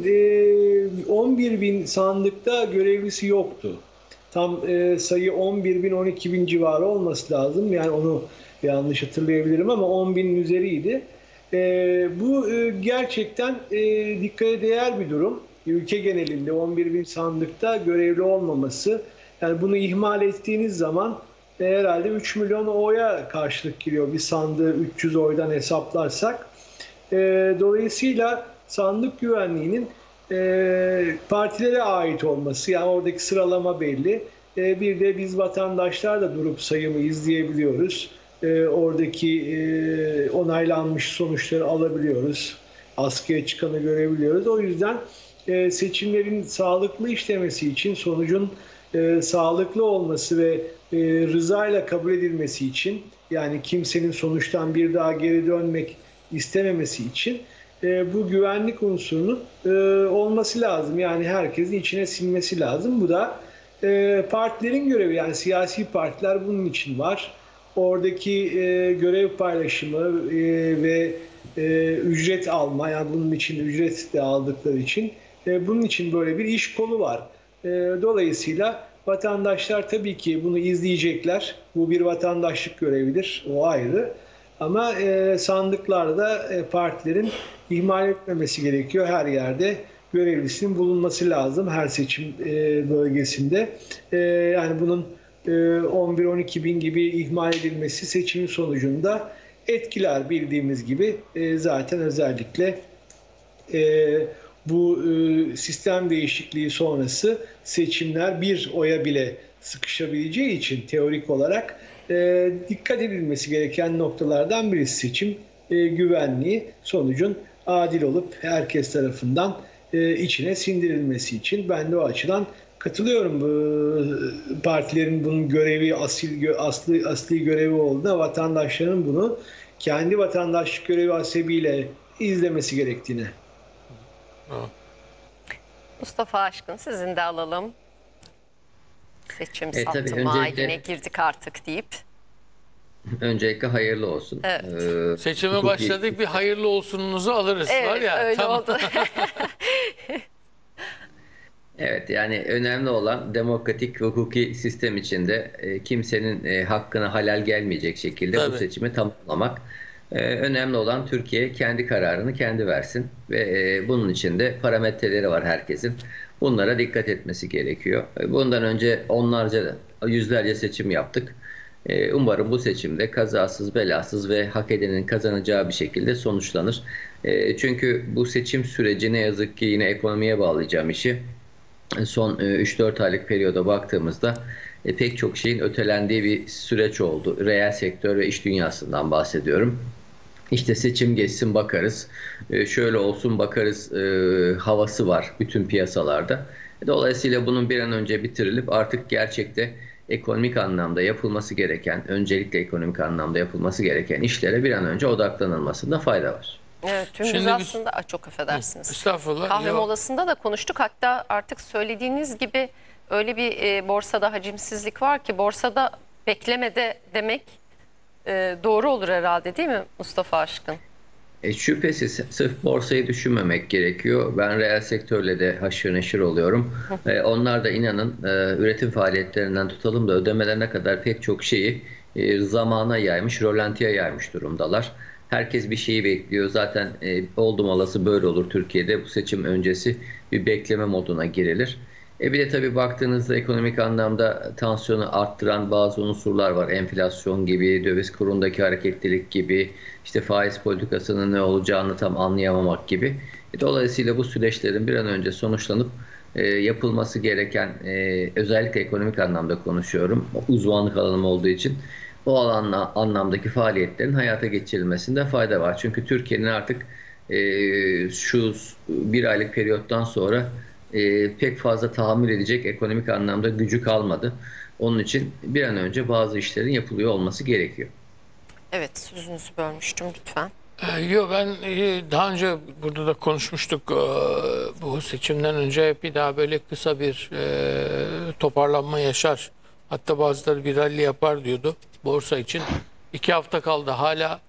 S4: 11.000 sandıkta görevlisi yoktu. Tam sayı 11.000 12.000 civarı olması lazım. Yani onu yanlış hatırlayabilirim ama 10.000'in üzeriydi. Bu gerçekten dikkate değer bir durum. Ülke genelinde 11.000 sandıkta görevli olmaması. Yani bunu ihmal ettiğiniz zaman herhalde 3 milyon oya karşılık geliyor. Bir sandığı 300 oydan hesaplarsak. Dolayısıyla sandık güvenliğinin partilere ait olması, yani oradaki sıralama belli. Bir de biz vatandaşlar da durup sayımı izleyebiliyoruz. Oradaki onaylanmış sonuçları alabiliyoruz. Askıya çıkanı görebiliyoruz. O yüzden seçimlerin sağlıklı işlemesi için, sonucun sağlıklı olması ve rızayla kabul edilmesi için, yani kimsenin sonuçtan bir daha geri dönmek istememesi için bu güvenlik unsurunun olması lazım. Yani herkesin içine sinmesi lazım. Bu da partilerin görevi, yani siyasi partiler bunun için var. Oradaki görev paylaşımı ve ücret alma, yani bunun için ücret de aldıkları için bunun için böyle bir iş kolu var. Dolayısıyla vatandaşlar tabii ki bunu izleyecekler. Bu bir vatandaşlık görevidir, o ayrı. Ama sandıklarda partilerin ihmal etmemesi gerekiyor. Her yerde görevlisinin bulunması lazım, her seçim bölgesinde. Yani bunun 11-12 bin gibi ihmal edilmesi seçimin sonucunda etkiler, bildiğimiz gibi. Zaten özellikle bu sistem değişikliği sonrası seçimler bir oya bile sıkışabileceği için teorik olarak dikkat edilmesi gereken noktalardan birisi seçim güvenliği, sonucun adil olup herkes tarafından içine sindirilmesi için. Ben de o açıdan katılıyorum. Partilerin bunun görevi, asli görevi olduğuna, vatandaşların bunu kendi vatandaşlık görevi hasebiyle izlemesi gerektiğine.
S1: Mustafa Aşkın, sizin de alalım. Seçim
S3: Tabii
S1: saptama ayine girdik artık deyip.
S3: Öncelikle hayırlı olsun.
S1: Evet.
S5: Seçime başladık, bir hayırlı olsununuzu alırız.
S1: Evet,
S5: var ya.
S1: öyle
S5: Tamam.
S1: oldu.
S3: Evet, yani önemli olan demokratik hukuki sistem içinde kimsenin hakkına halal gelmeyecek şekilde bu seçimi tamamlamak. Önemli olan Türkiye kendi kararını kendi versin ve bunun için de parametreleri var herkesin. Bunlara dikkat etmesi gerekiyor. Bundan önce onlarca, yüzlerce seçim yaptık. Umarım bu seçimde kazasız, belasız ve hak edenin kazanacağı bir şekilde sonuçlanır. Çünkü bu seçim süreci ne yazık ki, yine ekonomiye bağlayacağım işi, son 3-4 aylık periyoda baktığımızda pek çok şeyin ötelendiği bir süreç oldu. Reel sektör ve iş dünyasından bahsediyorum. İşte seçim geçsin bakarız, şöyle olsun bakarız havası var bütün piyasalarda. Dolayısıyla bunun bir an önce bitirilip artık gerçekte ekonomik anlamda yapılması gereken, öncelikle ekonomik anlamda yapılması gereken işlere bir an önce odaklanılmasında fayda var.
S1: Evet, tüm biz aslında çok affedersiniz.
S5: Estağfurullah.
S1: Kahve molasında da konuştuk. Hatta artık söylediğiniz gibi öyle bir borsada hacimsizlik var ki borsada beklemede demek doğru olur herhalde, değil mi Mustafa Aşkın?
S3: Şüphesiz sırf borsayı düşünmemek gerekiyor. Ben reel sektörle de haşır neşir oluyorum. Onlar da inanın üretim faaliyetlerinden tutalım da ödemelerine kadar pek çok şeyi zamana yaymış, rölantiye yaymış durumdalar. Herkes bir şeyi bekliyor. Zaten oldum olası böyle olur Türkiye'de. Bu seçim öncesi bir bekleme moduna girilir. Bir de tabii baktığınızda ekonomik anlamda tansiyonu arttıran bazı unsurlar var. Enflasyon gibi, döviz kurundaki hareketlilik gibi, işte faiz politikasının ne olacağını tam anlayamamak gibi. Dolayısıyla bu süreçlerin bir an önce sonuçlanıp yapılması gereken, özellikle ekonomik anlamda konuşuyorum, uzmanlık alanım olduğu için, o anlamdaki faaliyetlerin hayata geçirilmesinde fayda var. Çünkü Türkiye'nin artık şu bir aylık periyottan sonra pek fazla tahammül edecek ekonomik anlamda gücü kalmadı. Onun için bir an önce bazı işlerin yapılıyor olması gerekiyor.
S1: Evet, sözünüzü bölmüştüm, lütfen.
S5: Yok, ben daha önce burada da konuşmuştuk. Bu seçimden önce bir daha böyle kısa bir toparlanma yaşar. Hatta bazıları bir rally yapar diyordu borsa için. 2 hafta kaldı hala.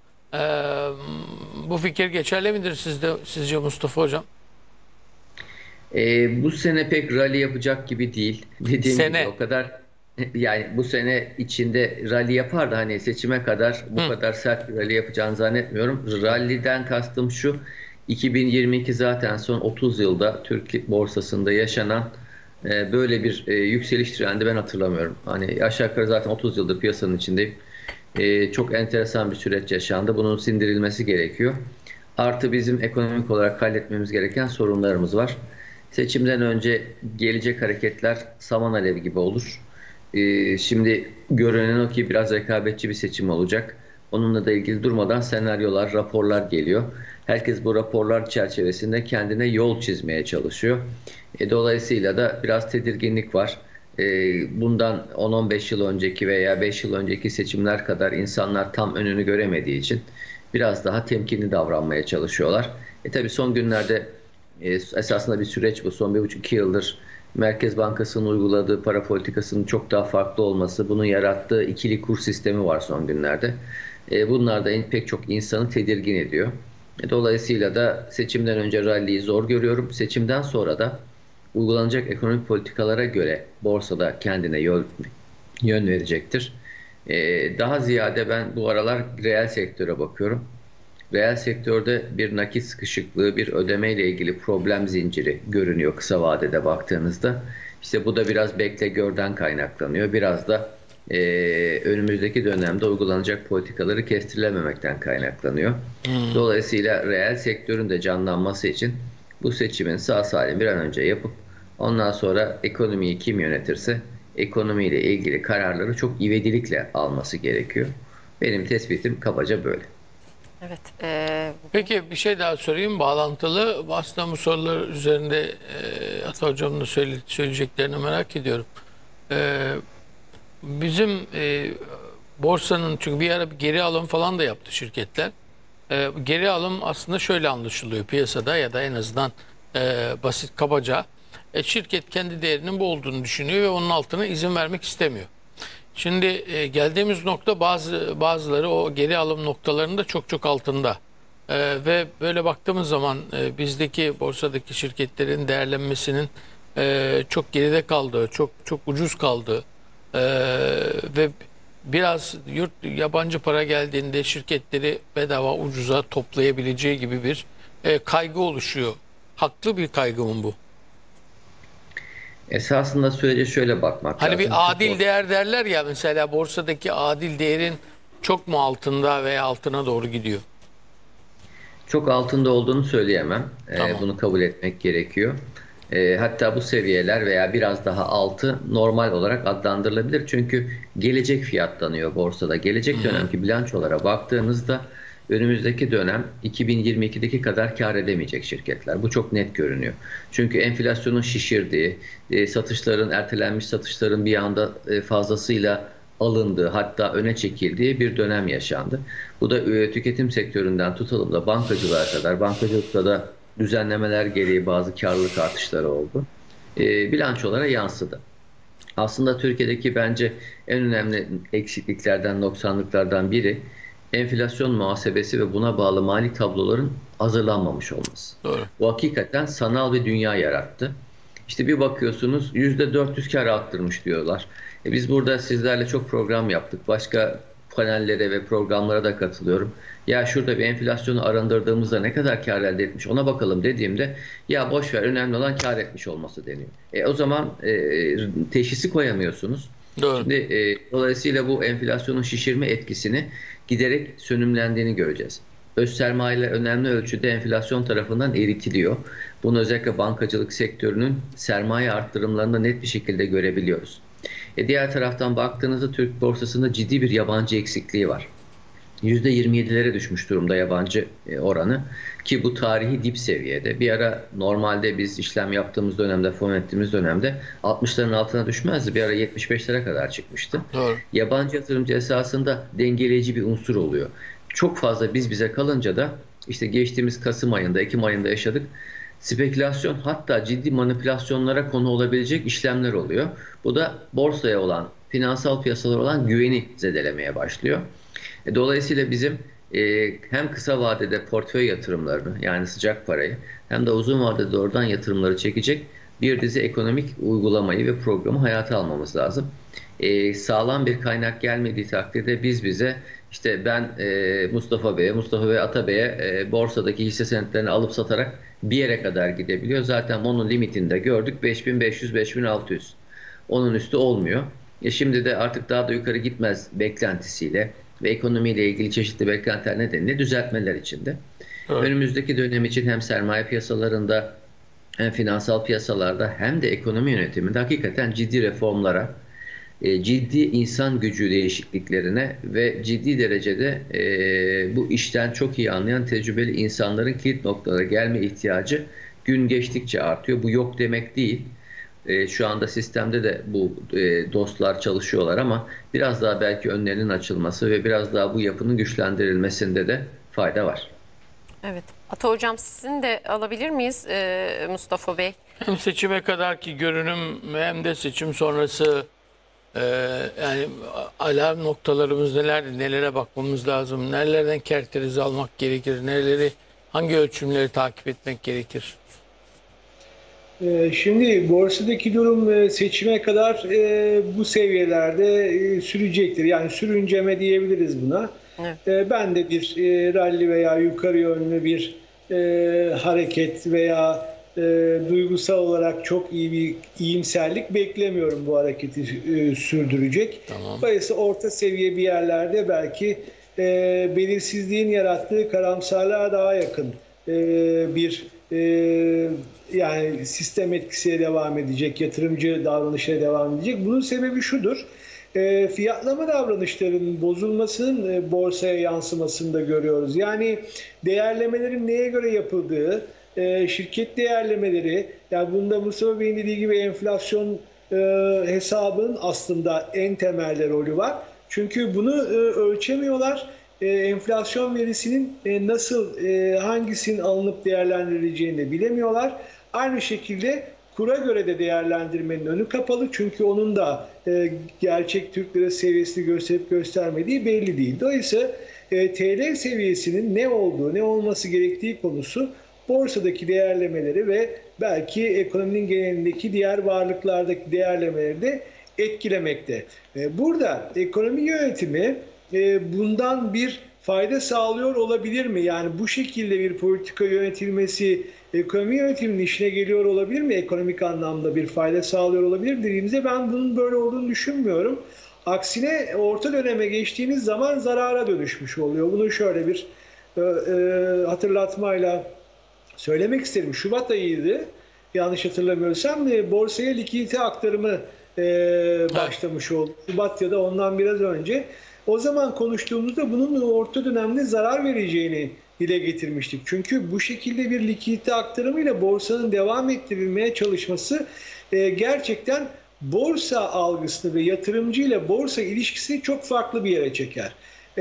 S5: Bu fikir geçerli midir sizce Mustafa Hocam?
S3: Bu sene pek rally yapacak gibi değil. Dediğim gibi o kadar, yani bu sene içinde rally yapar da hani seçime kadar bu kadar sert bir rally yapacağını zannetmiyorum. Rally'den kastım şu: 2022 zaten son 30 yılda Türk borsasında yaşanan böyle bir yükseliş trendi ben hatırlamıyorum. Hani aşağı yukarı zaten 30 yıldır piyasanın içindeyim. Çok enteresan bir süreç yaşandı. Bunun sindirilmesi gerekiyor. Artı bizim ekonomik olarak halletmemiz gereken sorunlarımız var. Seçimden önce gelecek hareketler saman alevi gibi olur. Şimdi görünen o ki biraz rekabetçi bir seçim olacak. Onunla da ilgili durmadan senaryolar, raporlar geliyor. Herkes bu raporlar çerçevesinde kendine yol çizmeye çalışıyor. Dolayısıyla da biraz tedirginlik var. Bundan 10-15 yıl önceki veya 5 yıl önceki seçimler kadar insanlar tam önünü göremediği için biraz daha temkinli davranmaya çalışıyorlar. Tabii son günlerde esasında bir süreç bu. Son 1,5-2 yıldır Merkez Bankası'nın uyguladığı para politikasının çok daha farklı olması, bunun yarattığı ikili kur sistemi var son günlerde. Bunlar da pek çok insanı tedirgin ediyor. Dolayısıyla da seçimden önce rally'yi zor görüyorum. Seçimden sonra da uygulanacak ekonomik politikalara göre borsada kendine yön verecektir. Daha ziyade ben bu aralar reel sektöre bakıyorum. Reel sektörde bir nakit sıkışıklığı, bir ödemeyle ilgili problem zinciri görünüyor kısa vadede baktığınızda. İşte bu da biraz bekle görden kaynaklanıyor. Biraz da önümüzdeki dönemde uygulanacak politikaları kestirilememekten kaynaklanıyor. Dolayısıyla reel sektörün de canlanması için Bu seçimin sağ salim bir an önce yapıp ondan sonra ekonomiyi kim yönetirse ekonomiyle ilgili kararları çok ivedilikle alması gerekiyor. Benim tespitim kabaca böyle.
S1: Evet.
S5: Peki bir şey daha sorayım bağlantılı. Aslında bu sorular üzerinde Ata Hocam'ın da söyleyeceklerini merak ediyorum. Bizim borsanın çünkü bir ara bir geri alım falan da yaptı şirketler. Geri alım aslında şöyle anlaşılıyor piyasada ya da en azından basit kabaca. Şirket kendi değerinin bu olduğunu düşünüyor ve onun altına izin vermek istemiyor. Şimdi geldiğimiz nokta bazıları o geri alım noktalarının da çok altında. Ve böyle baktığımız zaman bizdeki borsadaki şirketlerin değerlenmesinin çok geride kaldığı, çok ucuz kaldığı ve biraz yabancı para geldiğinde şirketleri bedava ucuza toplayabileceği gibi bir kaygı oluşuyor. Haklı bir kaygı mı bu?
S3: Esasında sürece şöyle bakmak
S5: hani
S3: lazım.
S5: bir adil değer derler ya, mesela borsadaki adil değerin çok mu altında veya altına doğru gidiyor?
S3: Çok altında olduğunu söyleyemem.
S5: Tamam.
S3: Bunu kabul etmek gerekiyor. Hatta bu seviyeler veya biraz daha altı normal olarak adlandırılabilir. Çünkü gelecek fiyatlanıyor borsada. Gelecek dönemki bilançolara baktığınızda önümüzdeki dönem 2022'deki kadar kar edemeyecek şirketler. Bu çok net görünüyor. Çünkü enflasyonun şişirdiği, satışların, ertelenmiş satışların bir anda fazlasıyla alındığı, hatta öne çekildiği bir dönem yaşandı. Bu da tüketim sektöründen tutalım da bankacılığa kadar, bankacılıkta da düzenlemeler gereği bazı karlılık artışları oldu. Bilançolara yansıdı. Aslında Türkiye'deki bence en önemli eksikliklerden, noksanlıklardan biri enflasyon muhasebesi ve buna bağlı mali tabloların hazırlanmamış olması.
S5: Doğru.
S3: Bu hakikaten sanal bir dünya yarattı. İşte bir bakıyorsunuz %400 kar arttırmış diyorlar. Biz burada sizlerle çok program yaptık. Başka panellere ve programlara da katılıyorum. Ya şurada bir enflasyonu arındırdığımızda ne kadar kar elde etmiş ona bakalım dediğimde ya boş ver, önemli olan kar etmiş olması deniyor. O zaman teşhisi koyamıyorsunuz.
S5: Doğru.
S3: Şimdi, dolayısıyla bu enflasyonun şişirme etkisini giderek sönümlendiğini göreceğiz. Öz sermayeler önemli ölçüde enflasyon tarafından eritiliyor. Bunu özellikle bankacılık sektörünün sermaye arttırımlarında net bir şekilde görebiliyoruz. Diğer taraftan baktığınızda Türk borsasında ciddi bir yabancı eksikliği var. %27'lere düşmüş durumda yabancı oranı ki bu tarihi dip seviyede. Bir ara normalde biz işlem yaptığımız dönemde, fon ettiğimiz dönemde 60'ların altına düşmezdi. Bir ara 75'lere kadar çıkmıştı.
S5: Doğru.
S3: Yabancı yatırımcı esasında dengeleyici bir unsur oluyor. Çok fazla bize kalınca da işte geçtiğimiz Kasım ayında, Ekim ayında yaşadık. Spekülasyon, hatta ciddi manipülasyonlara konu olabilecek işlemler oluyor. Bu da borsaya olan, finansal piyasalara olan güveni zedelemeye başlıyor. Dolayısıyla bizim hem kısa vadede portföy yatırımlarını, yani sıcak parayı, hem de uzun vadede doğrudan yatırımları çekecek bir dizi ekonomik uygulamayı ve programı hayata almamız lazım. Sağlam bir kaynak gelmediği takdirde bize işte ben Mustafa Bey Ata Bey'e borsadaki hisse senetlerini alıp satarak bir yere kadar gidebiliyor. Zaten onun limitinde gördük 5500-5600. Onun üstü olmuyor. Şimdi de artık daha da yukarı gitmez beklentisiyle ve ekonomiyle ilgili çeşitli beklentiler nedeniyle düzeltmeler içinde. Evet. Önümüzdeki dönem için hem sermaye piyasalarında hem finansal piyasalarda hem de ekonomi yönetiminde hakikaten ciddi reformlara, ciddi insan gücü değişikliklerine ve ciddi derecede bu işten çok iyi anlayan tecrübeli insanların kilit noktalara gelme ihtiyacı gün geçtikçe artıyor. Bu yok demek değil. Şu anda sistemde de bu dostlar çalışıyorlar ama biraz daha belki önlerinin açılması ve biraz daha bu yapının güçlendirilmesinde de fayda var.
S1: Evet. Ata Hocam, sizin de alabilir miyiz Mustafa Bey?
S5: Hem seçime kadarki görünüm hem de seçim sonrası yani alarm noktalarımız nelerdir, nelere bakmamız lazım, nerelerden kerteriz almak gerekir, hangi ölçümleri takip etmek gerekir?
S4: Şimdi borsadaki durum seçime kadar bu seviyelerde sürecektir. Yani sürünceme diyebiliriz buna. Evet. Ben de bir rally veya yukarı yönlü bir hareket veya duygusal olarak çok iyi bir iyimserlik beklemiyorum bu hareketi sürdürecek.
S5: Tamam.
S4: Dolayısıyla orta seviye bir yerlerde belki belirsizliğin yarattığı karamsarlığa daha yakın bir yani sistem etkisiyle devam edecek, yatırımcı davranışıyla devam edecek. Bunun sebebi şudur. Fiyatlama davranışlarının bozulmasının borsaya yansımasını da görüyoruz. Yani değerlemelerin neye göre yapıldığı, şirket değerlemeleri, yani bunda Mustafa Bey'in dediği gibi enflasyon hesabının aslında en temelde rolü var. Çünkü bunu ölçemiyorlar. Enflasyon verisinin nasıl, hangisinin alınıp değerlendirileceğini de bilemiyorlar. Aynı şekilde kura göre de değerlendirmenin önü kapalı. Çünkü onun da gerçek Türk lirası seviyesini gösterip göstermediği belli değil. Dolayısıyla TL seviyesinin ne olduğu, ne olması gerektiği konusu borsadaki değerlemeleri ve belki ekonominin genelindeki diğer varlıklardaki değerlemeleri de etkilemekte. Burada ekonomi yönetimi bundan bir fayda sağlıyor olabilir mi? Yani bu şekilde bir politika yönetilmesi ekonomi yönetiminin işine geliyor olabilir mi? Ekonomik anlamda bir fayda sağlıyor olabilir dediğimizde ben bunun böyle olduğunu düşünmüyorum. Aksine orta döneme geçtiğiniz zaman zarara dönüşmüş oluyor. Bunu şöyle bir hatırlatmayla söylemek isterim. Şubat ayıydı. Yanlış hatırlamıyorsam borsaya likidite aktarımı başlamış oldu. Şubat ya da ondan biraz önce. O zaman konuştuğumuzda bunun orta dönemde zarar vereceğini dile getirmiştik. Çünkü bu şekilde bir likidite aktarımıyla borsanın devam ettirilmeye çalışması gerçekten borsa algısını ve yatırımcı ile borsa ilişkisini çok farklı bir yere çeker.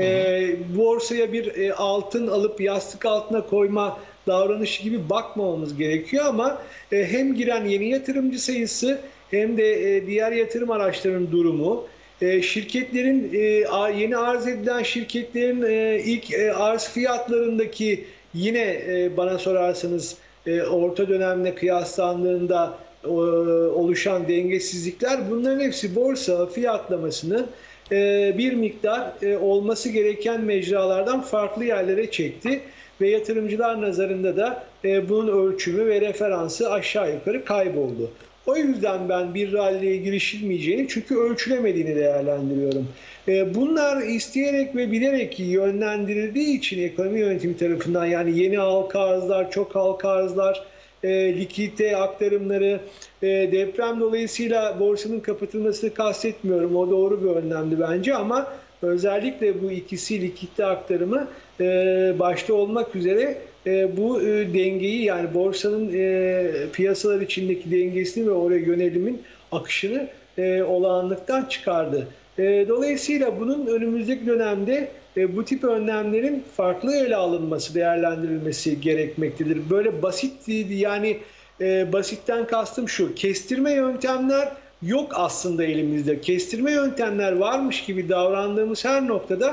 S4: Borsaya bir altın alıp yastık altına koyma davranışı gibi bakmamamız gerekiyor ama hem giren yeni yatırımcı sayısı hem de diğer yatırım araçlarının durumu, şirketlerin yeni arz edilen şirketlerin ilk arz fiyatlarındaki yine bana sorarsanız orta dönemle kıyaslandığında oluşan dengesizlikler, bunların hepsi borsa fiyatlamasını bir miktar olması gereken mecralardan farklı yerlere çekti ve yatırımcılar nazarında da bunun ölçümü ve referansı aşağı yukarı kayboldu. O yüzden ben bir ralliye girişilmeyeceğini, çünkü ölçülemediğini değerlendiriyorum. Bunlar isteyerek ve bilerek yönlendirildiği için ekonomi yönetimi tarafından, yani yeni halka arzlar, çok halka arzlar, likidite aktarımları, deprem dolayısıyla borsanın kapatılmasını kastetmiyorum. O doğru bir önlemdi bence ama özellikle bu ikisi, likidite aktarımı başta olmak üzere bu dengeyi, yani borsanın piyasalar içindeki dengesini ve oraya yönelimin akışını olağanlıktan çıkardı. Dolayısıyla bunun önümüzdeki dönemde bu tip önlemlerin farklı ele alınması, değerlendirilmesi gerekmektedir. Böyle basit, yani basitten kastım şu: kestirme yöntemler yok aslında elimizde. Kestirme yöntemler varmış gibi davrandığımız her noktada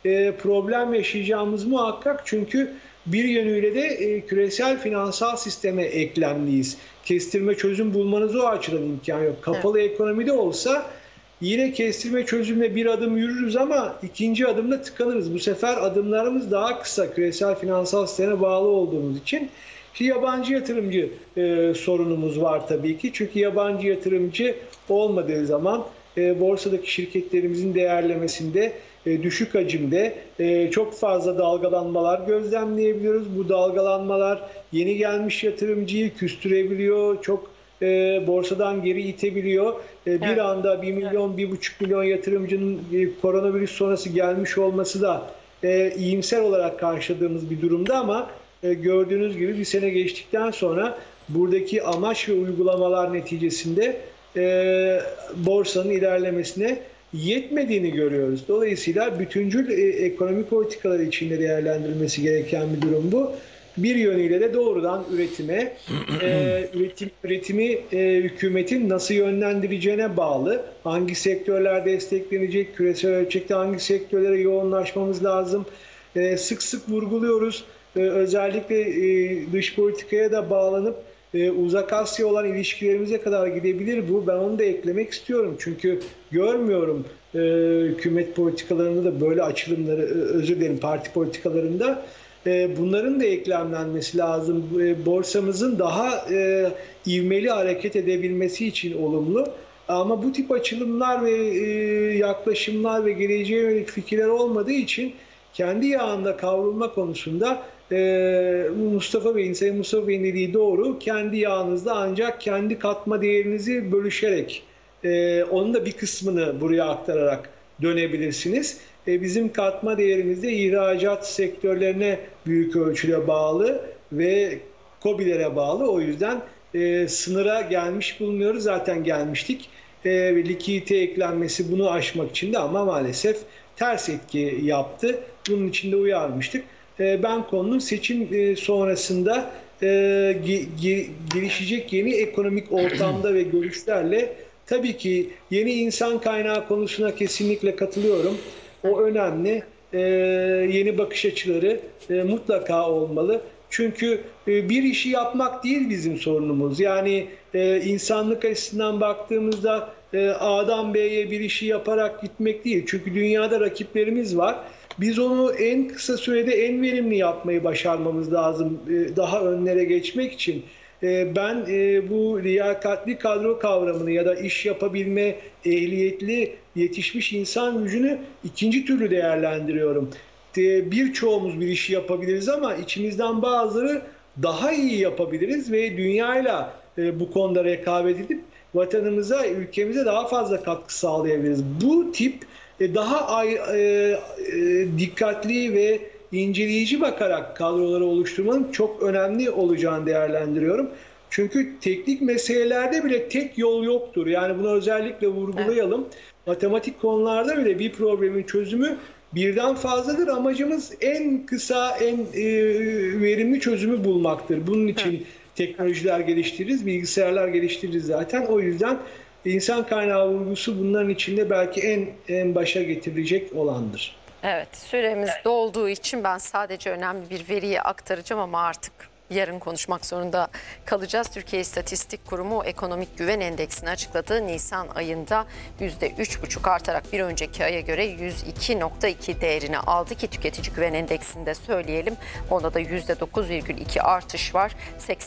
S4: problem yaşayacağımız muhakkak. Çünkü bir yönüyle de küresel finansal sisteme eklemliyiz. Kestirme çözüm bulmanız o açıdan imkan yok. Kapalı ekonomide olsa yine kestirme çözümle bir adım yürürüz ama ikinci adımda tıkanırız. Bu sefer adımlarımız daha kısa, küresel finansal sisteme bağlı olduğumuz için. Yabancı yatırımcı sorunumuz var tabii ki. Çünkü yabancı yatırımcı olmadığı zaman borsadaki şirketlerimizin değerlemesinde düşük hacimde çok fazla dalgalanmalar gözlemleyebiliyoruz. Bu dalgalanmalar yeni gelmiş yatırımcıyı küstürebiliyor, çok borsadan geri itebiliyor. Bir anda 1 milyon, 1,5 milyon yatırımcının koronavirüs sonrası gelmiş olması da iyimser olarak karşıladığımız bir durumda ama gördüğünüz gibi bir sene geçtikten sonra buradaki amaç ve uygulamalar neticesinde borsanın ilerlemesine yetmediğini görüyoruz. Dolayısıyla bütüncül ekonomi politikaları içinde değerlendirilmesi gereken bir durum bu. Bir yönüyle de doğrudan üretimi hükümetin nasıl yönlendireceğine bağlı. Hangi sektörler desteklenecek, küresel ölçekte hangi sektörlere yoğunlaşmamız lazım. Sık sık vurguluyoruz. Özellikle dış politikaya da bağlanıp Uzak Asya olan ilişkilerimize kadar gidebilir bu. Ben onu da eklemek istiyorum. Çünkü görmüyorum hükümet politikalarında da böyle açılımları, özür dilerim, parti politikalarında bunların da eklemlenmesi lazım. Borsamızın daha ivmeli hareket edebilmesi için olumlu. Ama bu tip açılımlar ve yaklaşımlar ve geleceğe yönelik fikirler olmadığı için kendi yağında kavrulma konusunda Sayın Mustafa Bey'in dediği doğru. Kendi yağınızda ancak kendi katma değerinizi bölüşerek, onun da bir kısmını buraya aktararak dönebilirsiniz. Bizim katma değerimiz de ihracat sektörlerine büyük ölçüde bağlı ve KOBİ'lere bağlı. O yüzden sınıra gelmiş bulunuyoruz. Zaten gelmiştik. Likidite eklenmesi bunu aşmak için de ama maalesef ters etki yaptı. Bunun için de uyarmıştık. Ben konunun seçim sonrasında gelişecek yeni ekonomik ortamda ve görüşlerle tabii ki yeni insan kaynağı konusuna kesinlikle katılıyorum. O önemli. Yeni bakış açıları mutlaka olmalı. Çünkü bir işi yapmak değil bizim sorunumuz. Yani insanlık açısından baktığımızda A'dan B'ye bir işi yaparak gitmek değil. Çünkü dünyada rakiplerimiz var. Biz onu en kısa sürede en verimli yapmayı başarmamız lazım daha önlere geçmek için. Ben bu liyakatli kadro kavramını ya da iş yapabilme ehliyetli yetişmiş insan gücünü ikinci türlü değerlendiriyorum. Birçoğumuz bir işi yapabiliriz ama içimizden bazıları daha iyi yapabiliriz ve dünyayla bu konuda rekabet edip vatanımıza, ülkemize daha fazla katkı sağlayabiliriz. Bu tip daha dikkatli ve inceleyici bakarak kadroları oluşturmanın çok önemli olacağını değerlendiriyorum. Çünkü teknik meselelerde bile tek yol yoktur. Yani bunu özellikle vurgulayalım. Evet. Matematik konularda bile bir problemin çözümü birden fazladır. Amacımız en kısa, en verimli çözümü bulmaktır. Bunun için teknolojiler geliştiririz, bilgisayarlar geliştiririz zaten. O yüzden insan kaynağı vurgusu bunların içinde belki en başa getirilecek olandır.
S1: Evet, süremiz dolduğu için ben sadece önemli bir veriyi aktaracağım ama artık yarın konuşmak zorunda kalacağız. Türkiye İstatistik Kurumu Ekonomik Güven Endeksini açıkladığı Nisan ayında %3,5 artarak bir önceki aya göre 102,2 değerini aldı ki tüketici güven endeksinde söyleyelim. Onda da %9,2 artış var.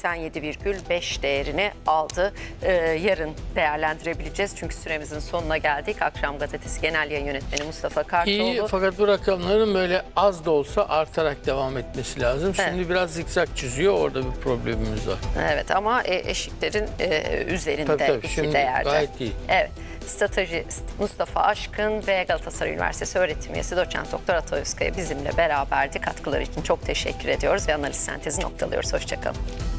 S1: 87,5 değerini aldı. Yarın değerlendirebileceğiz çünkü süremizin sonuna geldik. Akşam Gazetesi Genel Yayın Yönetmeni Mustafa Kartoğlu.
S5: İyi fakat bu rakamların böyle az da olsa artarak devam etmesi lazım. Şimdi
S1: Evet.
S5: Biraz zikzak çiziyor. Orada bir problemimiz var.
S1: Evet ama eşiklerin üzerinde
S5: Tabii,
S1: iki
S5: şimdi
S1: değerde.
S5: gayet iyi.
S1: Evet. Stratejist Mustafa Aşkın ve Galatasaray Üniversitesi öğretim üyesi Doçent Doktor Ata Özkaya bizimle beraberdi. Katkıları için çok teşekkür ediyoruz ve analiz sentezi noktalıyoruz. Hoşçakalın.